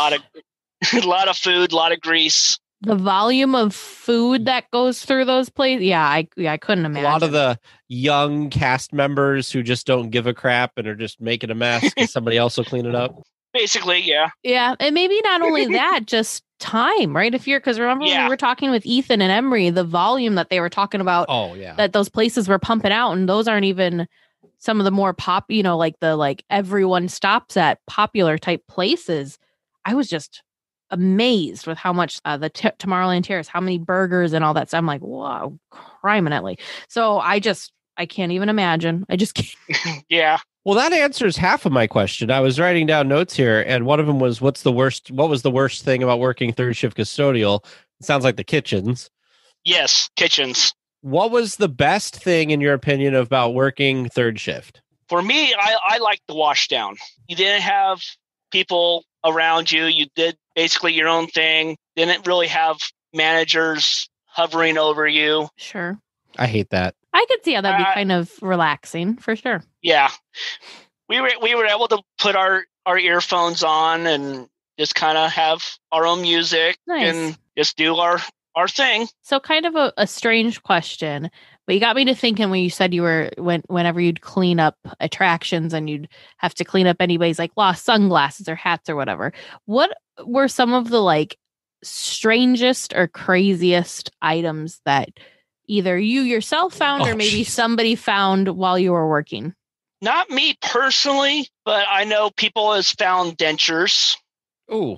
S5: of food, a lot of grease.
S2: The volume of food that goes through those places. Yeah, I couldn't imagine.
S1: A lot of the young cast members who just don't give a crap and are just making a mess because somebody else will clean it up.
S5: Basically, yeah.
S2: Yeah, and maybe not only that, just time, right? Because remember when we were talking with Ethan and Emery, the volume that they were talking about, that those places were pumping out, and those aren't even some of the more like everyone stops at popular type places. I was just amazed with how much the Tomorrowland Terrace, how many burgers and all that stuff. I'm like, whoa, criminally. So I can't even imagine. I just can't.
S5: Yeah.
S1: Well, that answers half of my question. I was writing down notes here, and one of them was, what was the worst thing about working third shift custodial? It sounds like the kitchens.
S5: Yes, kitchens.
S1: What was the best thing, in your opinion, about working third shift?
S5: For me, I liked the wash down. You didn't have people around you. You did basically your own thing. Didn't really have managers hovering over you.
S2: Sure.
S1: I hate that.
S2: I could see how that'd be kind of relaxing for sure.
S5: Yeah. We were able to put our earphones on and just kind of have our own music and just do our thing.
S2: So kind of a strange question, but you got me to thinking when you said you were whenever you'd clean up attractions and you'd have to clean up anybody's like lost sunglasses or hats or whatever. What were some of the like strangest or craziest items that either you yourself found or maybe somebody found while you were working?
S5: Not me personally, but I know people has found dentures.
S1: Ooh.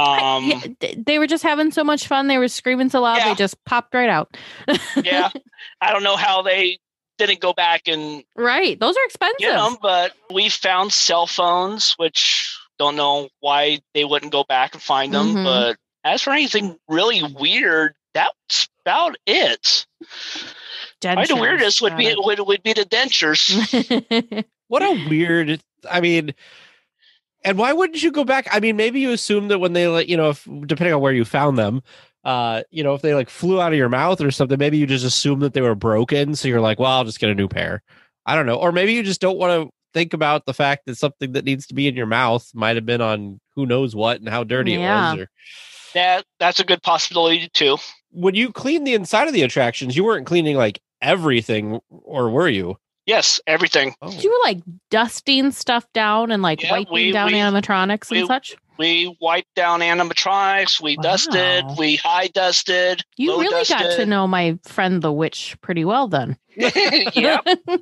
S2: They were just having so much fun. They were screaming so loud, they just popped right out.
S5: Yeah. I don't know how they didn't go back and...
S2: Right. Those are expensive.
S5: Get them, but we found cell phones, which don't know why they wouldn't go back and find them. Mm-hmm. But as for anything really weird, that's about it. Dentures. The weirdest would be the dentures.
S1: What a weird... I mean... And why wouldn't you go back? I mean, maybe you assume that when they if depending on where you found them, if they like flew out of your mouth or something, maybe you just assume that they were broken. So you're like, well, I'll just get a new pair. I don't know. Or maybe you just don't want to think about the fact that something that needs to be in your mouth might have been on who knows what and how dirty it was. Or...
S5: That's a good possibility too.
S1: When you clean the inside of the attractions, you weren't cleaning like everything, or were you?
S5: Yes, everything.
S2: Oh. You were like dusting stuff down and like wiping down animatronics and such?
S5: We wiped down animatronics. We dusted. We high dusted.
S2: You really got to know my friend the witch pretty well then.
S5: Yeah.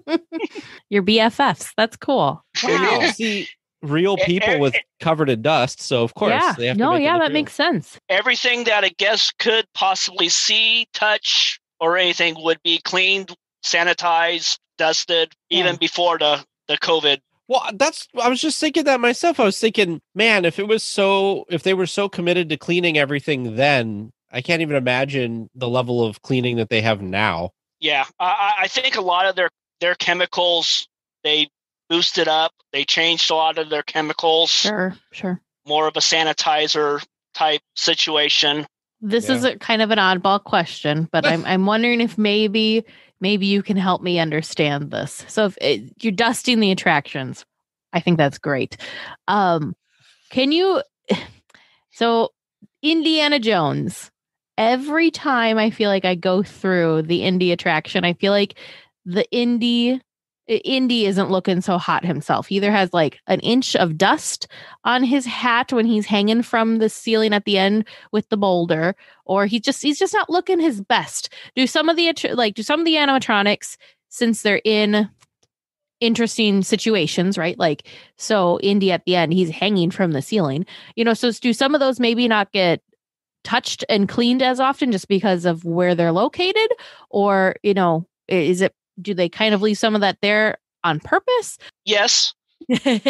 S2: Your BFFs. That's cool.
S1: Wow. You don't see real people with covered in dust, so of course they have to make
S2: that makes sense.
S5: Everything that a guest could possibly see, touch, or anything would be cleaned, sanitized, dusted, even before the COVID.
S1: Well, I was just thinking that myself. I was thinking, man, if they were so committed to cleaning everything then, I can't even imagine the level of cleaning that they have now.
S5: Yeah, I think a lot of their chemicals, they boosted up. They changed a lot of their chemicals.
S2: Sure.
S5: More of a sanitizer type situation.
S2: This is a kind of an oddball question, but I'm wondering if maybe you can help me understand this. So if you're dusting the attractions, I think that's great. Can you? So Indiana Jones. Every time I feel like I go through the Indy attraction, I feel like the Indy isn't looking so hot himself. He either has like an inch of dust on his hat when he's hanging from the ceiling at the end with the boulder, or he's just not looking his best. Do some of the animatronics, since they're in interesting situations, right? Like, so Indy at the end, he's hanging from the ceiling, so do some of those maybe not get touched and cleaned as often just because of where they're located? Or, do they kind of leave some of that there on purpose?
S5: Yes. like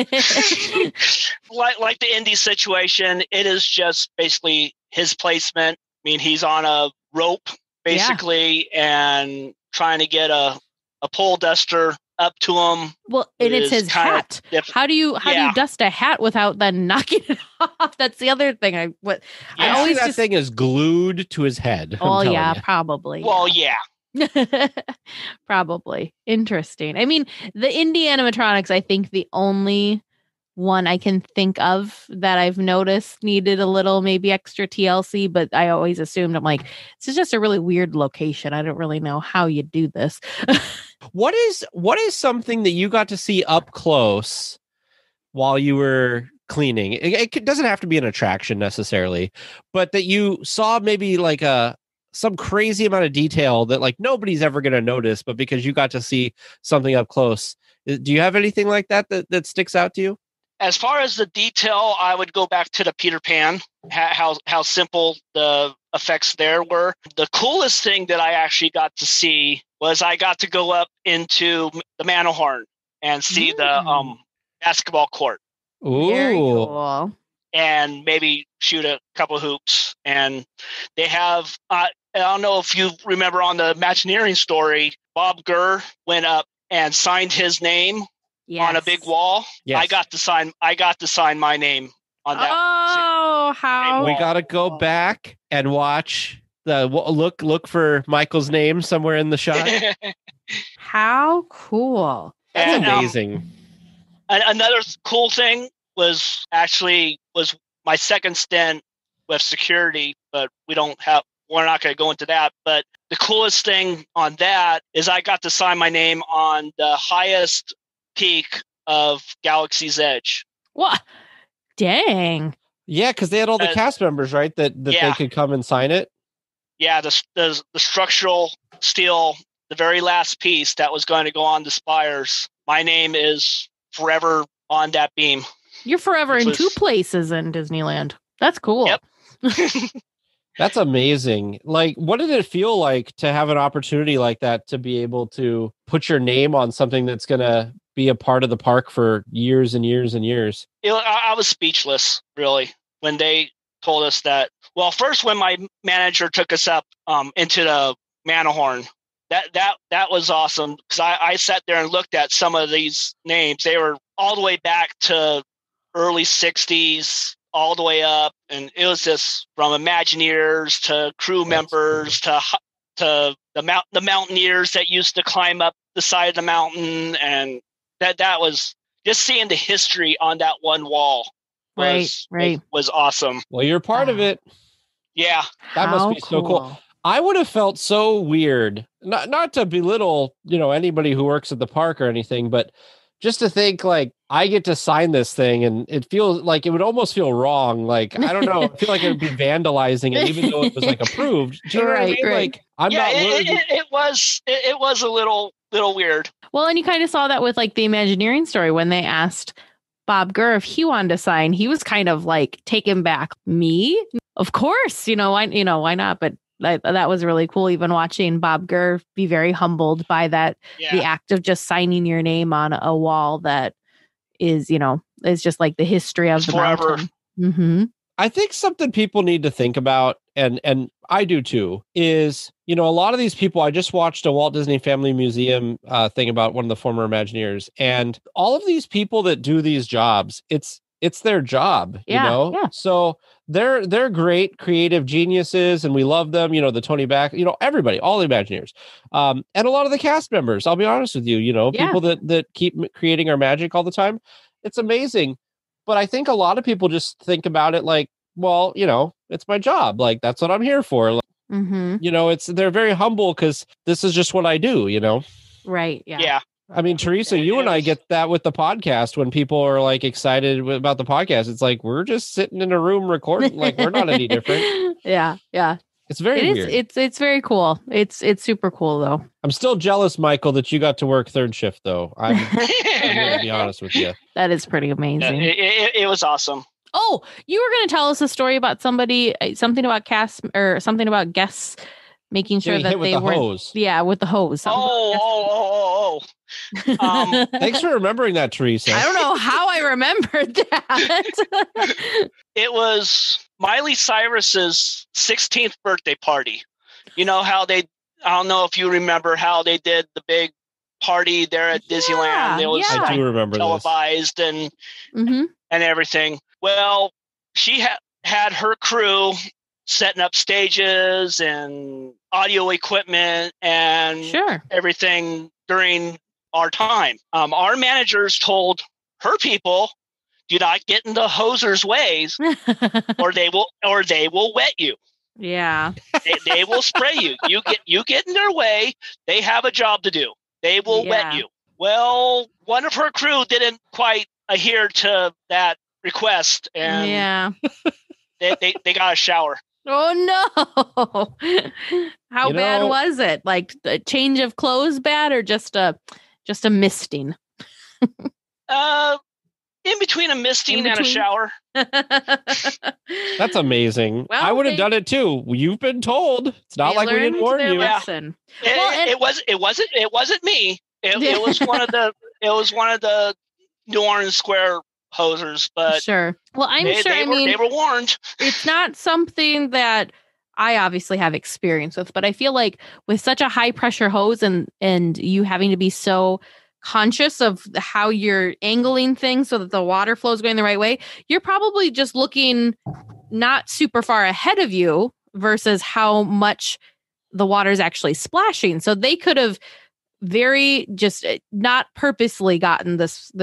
S5: the Indy situation, it is just basically his placement. I mean, he's on a rope basically and trying to get a pole duster up to him.
S2: Well, and it's his hat. How do you dust a hat without then knocking it off? That's the other thing. I always
S1: that thing is glued to his head.
S2: Oh yeah, probably.
S5: Well, yeah.
S2: Probably. Interesting. I mean, the Indy animatronics, I think the only one I can think of that I've noticed needed a little maybe extra TLC, but I always assumed, I'm like, this is just a really weird location. I don't really know how you do this.
S1: What is something that you got to see up close while you were cleaning? It doesn't have to be an attraction necessarily, but that you saw maybe like some crazy amount of detail that like nobody's ever going to notice, but because you got to see something up close. Do you have anything like that sticks out to you?
S5: As far as the detail, I would go back to the Peter Pan, how simple the effects there were. The coolest thing that I actually got to see was I got to go up into the Matterhorn and see the basketball court.
S1: Ooh.
S2: Very cool.
S5: And maybe shoot a couple hoops. And they have, I don't know if you remember on the Imagineering story, Bob Gurr went up and signed his name on a big wall. Yes. I got to sign my name on that.
S2: Oh, how
S1: we got to go back and watch the look for Michael's name somewhere in the shot.
S2: How cool.
S5: That's
S1: amazing.
S5: Another cool thing was my second stint with security, but we're not going to go into that. But the coolest thing on that is I got to sign my name on the highest peak of Galaxy's Edge.
S2: What? Dang.
S1: Yeah, because they had all the cast members, right? That they could come and sign it.
S5: Yeah, the structural steel, the very last piece that was going to go on the spires. My name is forever on that beam.
S2: You're forever in two places in Disneyland. That's cool.
S5: Yep.
S1: That's amazing. Like, what did it feel like to have an opportunity like that, to be able to put your name on something that's going to be a part of the park for years and years and years?
S5: I was speechless, really, when they told us that. Well, first, when my manager took us up into the Matterhorn, that was awesome, because I sat there and looked at some of these names. They were all the way back to early 60s, all the way up, and it was just from Imagineers to crew members to the mountaineers that used to climb up the side of the mountain, and that was just seeing the history on that one wall was awesome.
S1: Well, you're part of it.
S5: Yeah,
S1: that must be so cool. I would have felt so weird, not to belittle anybody who works at the park or anything, but just to think, like, I get to sign this thing, and it feels like it would almost feel wrong. Like, I don't know, I feel like it would be vandalizing it, even though it was like approved. Do you know what I mean? Like,
S5: it was a little weird.
S2: Well, and you kind of saw that with like the Imagineering story when they asked Bob Gurr if he wanted to sign. He was kind of like taken back. Me, of course, why not? But that was really cool. Even watching Bob Gurr be very humbled by that, the act of just signing your name on a wall that is just like the history of the
S5: forever.
S2: mountain. Mm-hmm.
S1: I think something people need to think about and I do too, is, a lot of these people, I just watched a Walt Disney Family Museum thing about one of the former Imagineers, and all of these people that do these jobs, it's their job,
S2: Yeah.
S1: So they're great creative geniuses, and we love them, the Tony Back, everybody, all the Imagineers, and a lot of the cast members, I'll be honest with you, people that keep creating our magic all the time. It's amazing. But I think a lot of people just think about it like, well, it's my job. Like, that's what I'm here for. Like, they're very humble because this is just what I do,
S2: Right. Yeah.
S5: Yeah.
S1: I mean, Teresa, you and I get that with the podcast when people are like excited about the podcast. It's like, we're just sitting in a room recording. Like, we're not any different.
S2: Yeah.
S1: It's very weird.
S2: It's very cool. It's super cool though.
S1: I'm still jealous, Michael, that you got to work third shift though. I'm going to be honest with you.
S2: That is pretty amazing.
S5: It was awesome.
S2: Oh, you were going to tell us a story about something about cast or something about guests making sure that they were
S1: hose.
S2: Yeah, with the hose.
S1: Thanks for remembering that, Teresa.
S2: I don't know how I remembered that.
S5: It was Miley Cyrus's 16th birthday party. You know how I don't know if you remember how they did the big party there at Disneyland. It was
S1: I do remember
S5: televised
S1: this.
S5: and everything. Well, she had her crew setting up stages and audio equipment and everything during our time. Our managers told her people, do not get in the hosers' ways or they will wet you.
S2: Yeah.
S5: They will spray you. You get in their way, they have a job to do. They will wet you. Well, one of her crew didn't quite adhere to that request, and they got a shower.
S2: Oh no! How bad was it? Like a change of clothes bad, or just a misting?
S5: In between a misting and a shower.
S1: That's amazing. Well, I would have done it too. You've been told. It's not like we didn't warn you.
S2: Lesson.
S5: It wasn't me. It was one of the New Orleans Square hosers, but
S2: sure. Well, they
S5: were warned.
S2: It's not something that I obviously have experience with, but I feel like with such a high pressure hose and you having to be so conscious of how you're angling things so that the water flow is going the right way, you're probably just looking not super far ahead of you versus how much the water is actually splashing. So they could have very just not purposely gotten this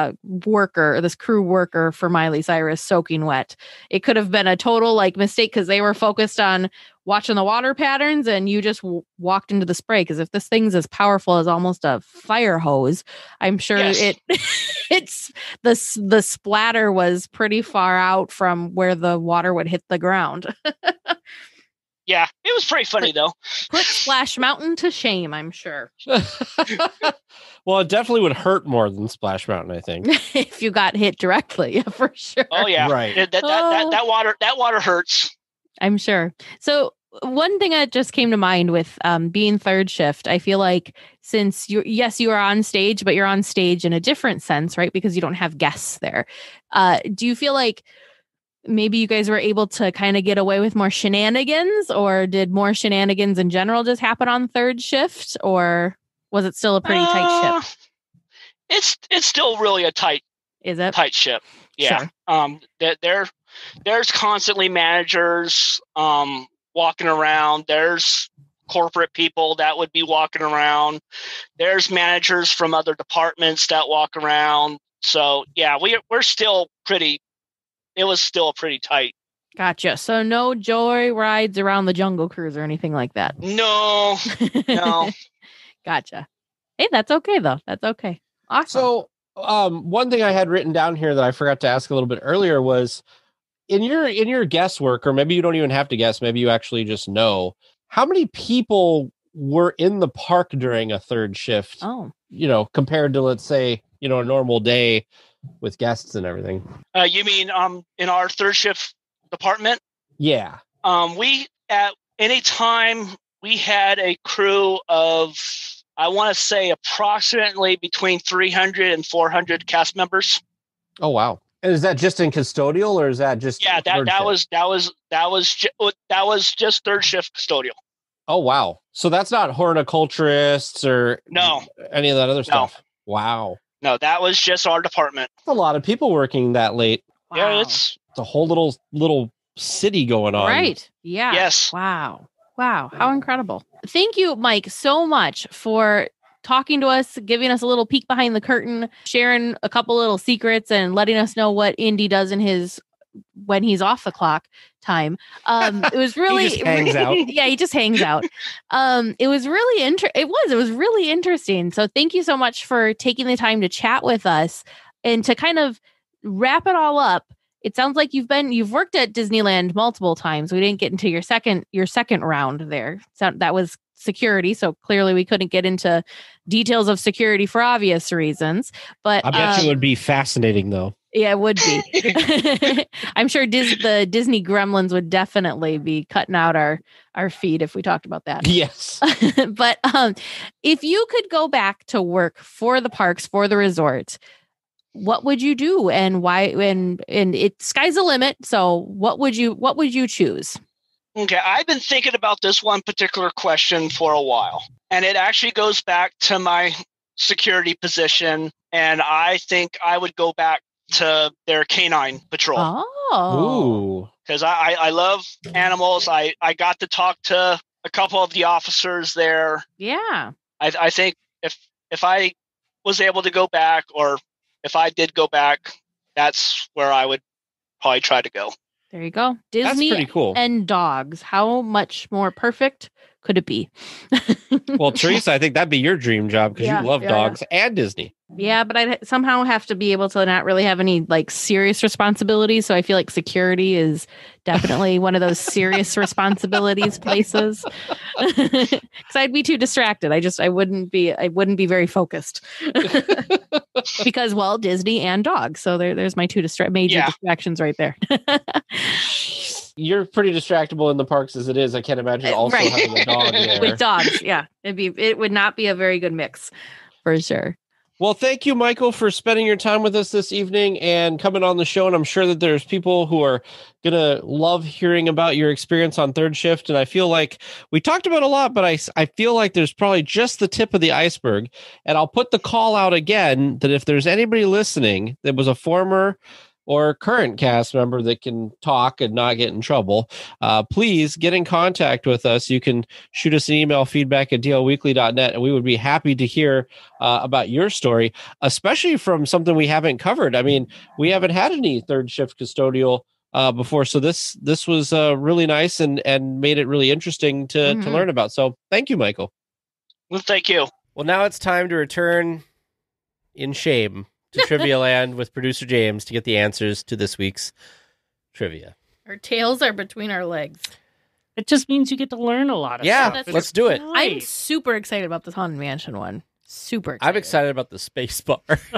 S2: crew worker for Miley Cyrus soaking wet. It could have been a total mistake because they were focused on watching the water patterns and you just walked into the spray. Because if this thing's as powerful as almost a fire hose, I'm sure it's the splatter was pretty far out from where the water would hit the ground.
S5: Yeah, it was pretty funny, though.
S2: Put Splash Mountain to shame, I'm sure.
S1: Well, it definitely would hurt more than Splash Mountain, I think.
S2: If you got hit directly, for sure.
S5: Oh, yeah.
S1: Right.
S5: That water hurts.
S2: I'm sure. So one thing that just came to mind with being third shift, I feel like since you are on stage, but you're on stage in a different sense, right? Because you don't have guests there. Do you feel like maybe you guys were able to kind of get away with more shenanigans, or did more shenanigans in general just happen on third shift, or was it still a pretty tight ship?
S5: It's still really a tight ship. Yeah. Sure. There's constantly managers walking around. There's corporate people that would be walking around. There's managers from other departments that walk around. So yeah, we're still pretty. It was still pretty tight.
S2: Gotcha. So no joy rides around the Jungle Cruise or anything like that?
S5: No.
S2: Gotcha. Hey, that's okay, though. That's okay. Awesome.
S1: So one thing I had written down here that I forgot to ask a little bit earlier was in your guesswork, or maybe you don't even have to guess, maybe you actually just know, how many people were in the park during a third shift?
S2: Oh.
S1: Compared to, let's say, a normal day with guests and everything.
S5: You mean in our third shift department?
S1: Yeah.
S5: We at any time we had a crew of, I want to say, approximately between 300 and 400 cast members.
S1: Oh wow. And is that just in custodial, or is that just
S5: that was just third shift custodial.
S1: Oh wow! So that's not horticulturists or any of that other stuff. Wow.
S5: No, that was just our department.
S1: That's a lot of people working that late.
S2: Wow.
S5: Yeah, it's
S1: a whole little city going on.
S2: Right. Yeah.
S5: Yes.
S2: Wow. How incredible. Thank you, Mike, so much for talking to us, giving us a little peek behind the curtain, sharing a couple little secrets, and letting us know what Indy does in his when he's off the clock time. It was really
S1: he just hangs out.
S2: Yeah, he just hangs out. It was really it was really interesting. So thank you so much for taking the time to chat with us and to kind of wrap it all up. It sounds like you've worked at Disneyland multiple times. We didn't get into your second round there. So that was security. So clearly we couldn't get into details of security for obvious reasons. But
S1: I bet it would be fascinating though.
S2: Yeah, it would be. I'm sure the Disney gremlins would definitely be cutting out our feed if we talked about that.
S1: Yes.
S2: But if you could go back to work for the parks, for the resort, what would you do and why? And sky's the limit. So what would you choose?
S5: Okay, I've been thinking about this one particular question for a while, and it actually goes back to my security position. And I think I would go back to their canine patrol.
S2: Oh,
S5: because I love animals. I got to talk to a couple of the officers there.
S2: Yeah,
S5: I think if I was able to go back, or if I did go back, that's where I would probably try to go.
S2: There you go. Disney
S1: That's pretty cool.
S2: And dogs. How much more perfect could it be?
S1: Well, Teresa, I think that'd be your dream job because you love dogs and Disney.
S2: Yeah, but I somehow have to be able to not really have any like serious responsibilities. So I feel like security is definitely one of those serious responsibilities places. Because I'd be too distracted. I wouldn't be very focused. Because Disney and dogs. So there's my two major distractions right there.
S1: You're pretty distractible in the parks as it is. I can't imagine also having a dog there.
S2: With dogs, yeah. It would not be a very good mix for sure.
S1: Well, thank you, Michael, for spending your time with us this evening and coming on the show. And I'm sure that there's people who are going to love hearing about your experience on third shift. And I feel like we talked about a lot, but I feel like there's probably just the tip of the iceberg. And I'll put the call out again that if there's anybody listening that was a former or current cast member that can talk and not get in trouble, please get in contact with us. You can shoot us an email, feedback@dlweekly.net, and we would be happy to hear about your story, especially from something we haven't covered. I mean, we haven't had any third shift custodial before, so this was really nice and made it really interesting to learn about. So thank you, Michael.
S5: Well, thank you.
S1: Well, now it's time to return in shame to Trivia Land with producer James to get the answers to this week's trivia.
S2: Our tails are between our legs.
S4: It just means you get to learn a lot of stuff.
S1: Let's do it.
S2: I'm super excited about this Haunted Mansion one. Super excited.
S1: I'm excited about the space bar.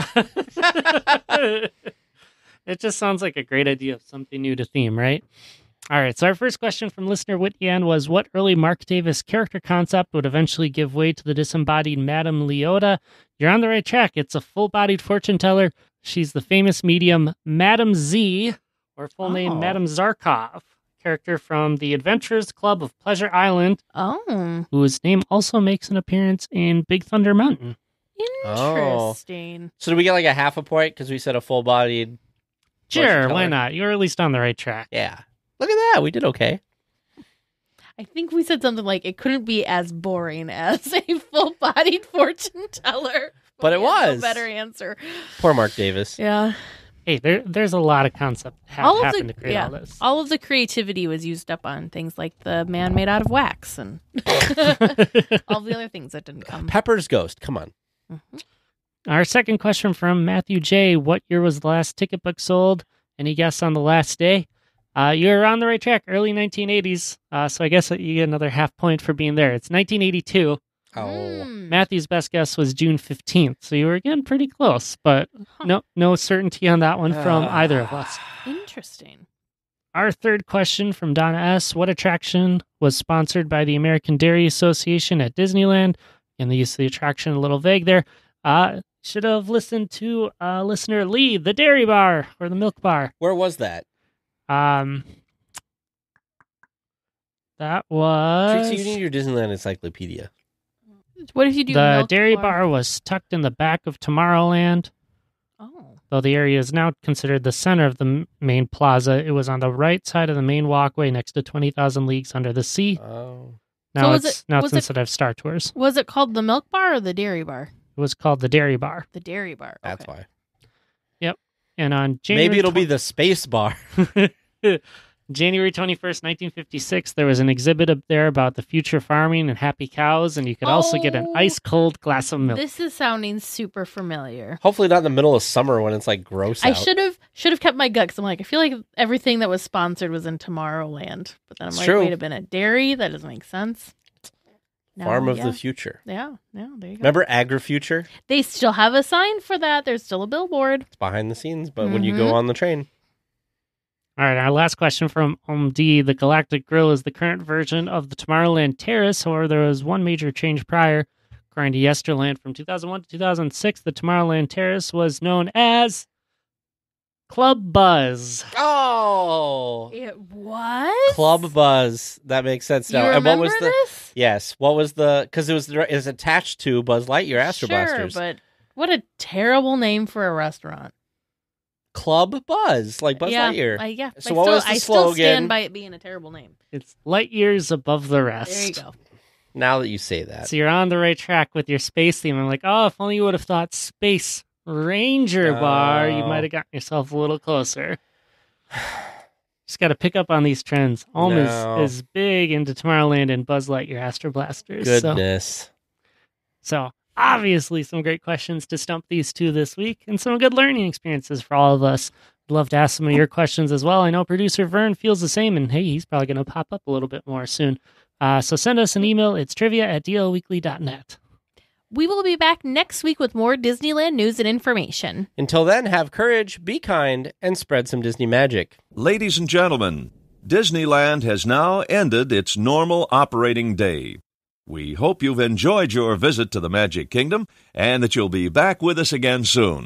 S4: It just sounds like a great idea, something new to theme, right? All right, so our first question from listener Whitney Ann was, what early Mark Davis character concept would eventually give way to the disembodied Madame Leota? You're on the right track. It's a full-bodied fortune teller. She's the famous medium Madame Z, or full name Madame Zarkov, character from the Adventurers Club of Pleasure Island, whose name also makes an appearance in Big Thunder Mountain.
S2: Interesting.
S1: So do we get like a half a point because we said a full-bodied?
S4: Sure, why not? You're at least on the right track.
S1: Yeah. Look at that. We did okay.
S2: I think we said something like it couldn't be as boring as a full-bodied fortune teller.
S1: But it was.
S2: No better answer.
S1: Poor Mark Davis.
S2: Yeah.
S4: Hey, there's a lot of concept happened to create all this.
S2: All of the creativity was used up on things like the man made out of wax and all the other things that didn't come.
S1: Pepper's Ghost. Come on.
S2: Mm-hmm.
S4: Our second question from Matthew J. What year was the last ticket book sold? Any guess on the last day? You're on the right track, early 1980s. So I guess you get another half point for being there. It's 1982. Matthew's best guess was June 15th. So you were, again, pretty close, but no certainty on that one from either of us.
S2: Interesting.
S4: Our third question from Donna S. What attraction was sponsored by the American Dairy Association at Disneyland? And the use of the attraction a little vague there. should have listened to listener Lee, the dairy bar or the milk bar.
S1: Where was that?
S4: That was...
S1: Trixie, you need your Disneyland encyclopedia.
S2: What if you do
S4: the
S2: milk
S4: dairy
S2: bar?
S4: bar was tucked in the back of Tomorrowland.
S2: Oh.
S4: Though the area is now considered the center of the main plaza, it was on the right side of the main walkway next to 20,000 Leagues Under the Sea.
S1: Oh.
S4: Now
S2: So
S4: it's instead of Star Tours.
S2: Was it called the milk bar or the dairy bar?
S4: It was called the Dairy Bar.
S2: The dairy bar.
S1: That's
S2: okay.
S1: why.
S4: Yep. And on January...
S1: Maybe it'll be the space bar.
S4: January 21st, 1956, there was an exhibit up there about the future farming and happy cows, and you could also get an ice-cold glass of milk.
S2: This is sounding super familiar.
S1: Hopefully not in the middle of summer when it's like gross out.
S2: I should have kept my gut because I'm like, I feel like everything that was sponsored was in Tomorrowland. But then I'm like,
S1: true.
S2: wait a minute, dairy? That doesn't make sense. No,
S1: Farm of
S2: yeah.
S1: the future.
S2: Yeah, there you go.
S1: Remember Agri-Future?
S2: They still have a sign for that. There's still a billboard.
S1: It's behind the scenes, but when you go on the train.
S4: All right, our last question from D. The Galactic Grill is the current version of the Tomorrowland Terrace. However, there was one major change prior. According to Yesterland, from 2001 to 2006, the Tomorrowland Terrace was known as Club Buzz.
S1: Oh!
S2: It was?
S1: Club Buzz. That makes sense now.
S2: You remember
S1: and what was
S2: this?
S1: Yes. What was the... Because it was attached to Buzz Lightyear Astro Blasters.
S2: Sure, but what a terrible name for a restaurant.
S1: Club Buzz, like Buzz Lightyear. So what was the
S2: I
S1: slogan?
S2: still stand by it being a terrible name.
S4: It's light years above the rest.
S2: There you go.
S1: Now that you say that.
S4: So you're on the right track with your space theme. I'm like, oh, if only you would have thought Space Ranger Bar, you might have gotten yourself a little closer. Just got to pick up on these trends. Ulm is big into Tomorrowland and Buzz Lightyear Astro Blasters.
S1: Goodness.
S4: So obviously some great questions to stump these two this week and some good learning experiences for all of us. I'd love to ask some of your questions as well. I know producer Vern feels the same, and hey, he's probably going to pop up a little bit more soon. So send us an email. It's trivia@dlweekly.net.
S2: We will be back next week with more Disneyland news and information.
S1: Until then, have courage, be kind, and spread some Disney magic.
S6: Ladies and gentlemen, Disneyland has now ended its normal operating day. We hope you've enjoyed your visit to the Magic Kingdom and that you'll be back with us again soon.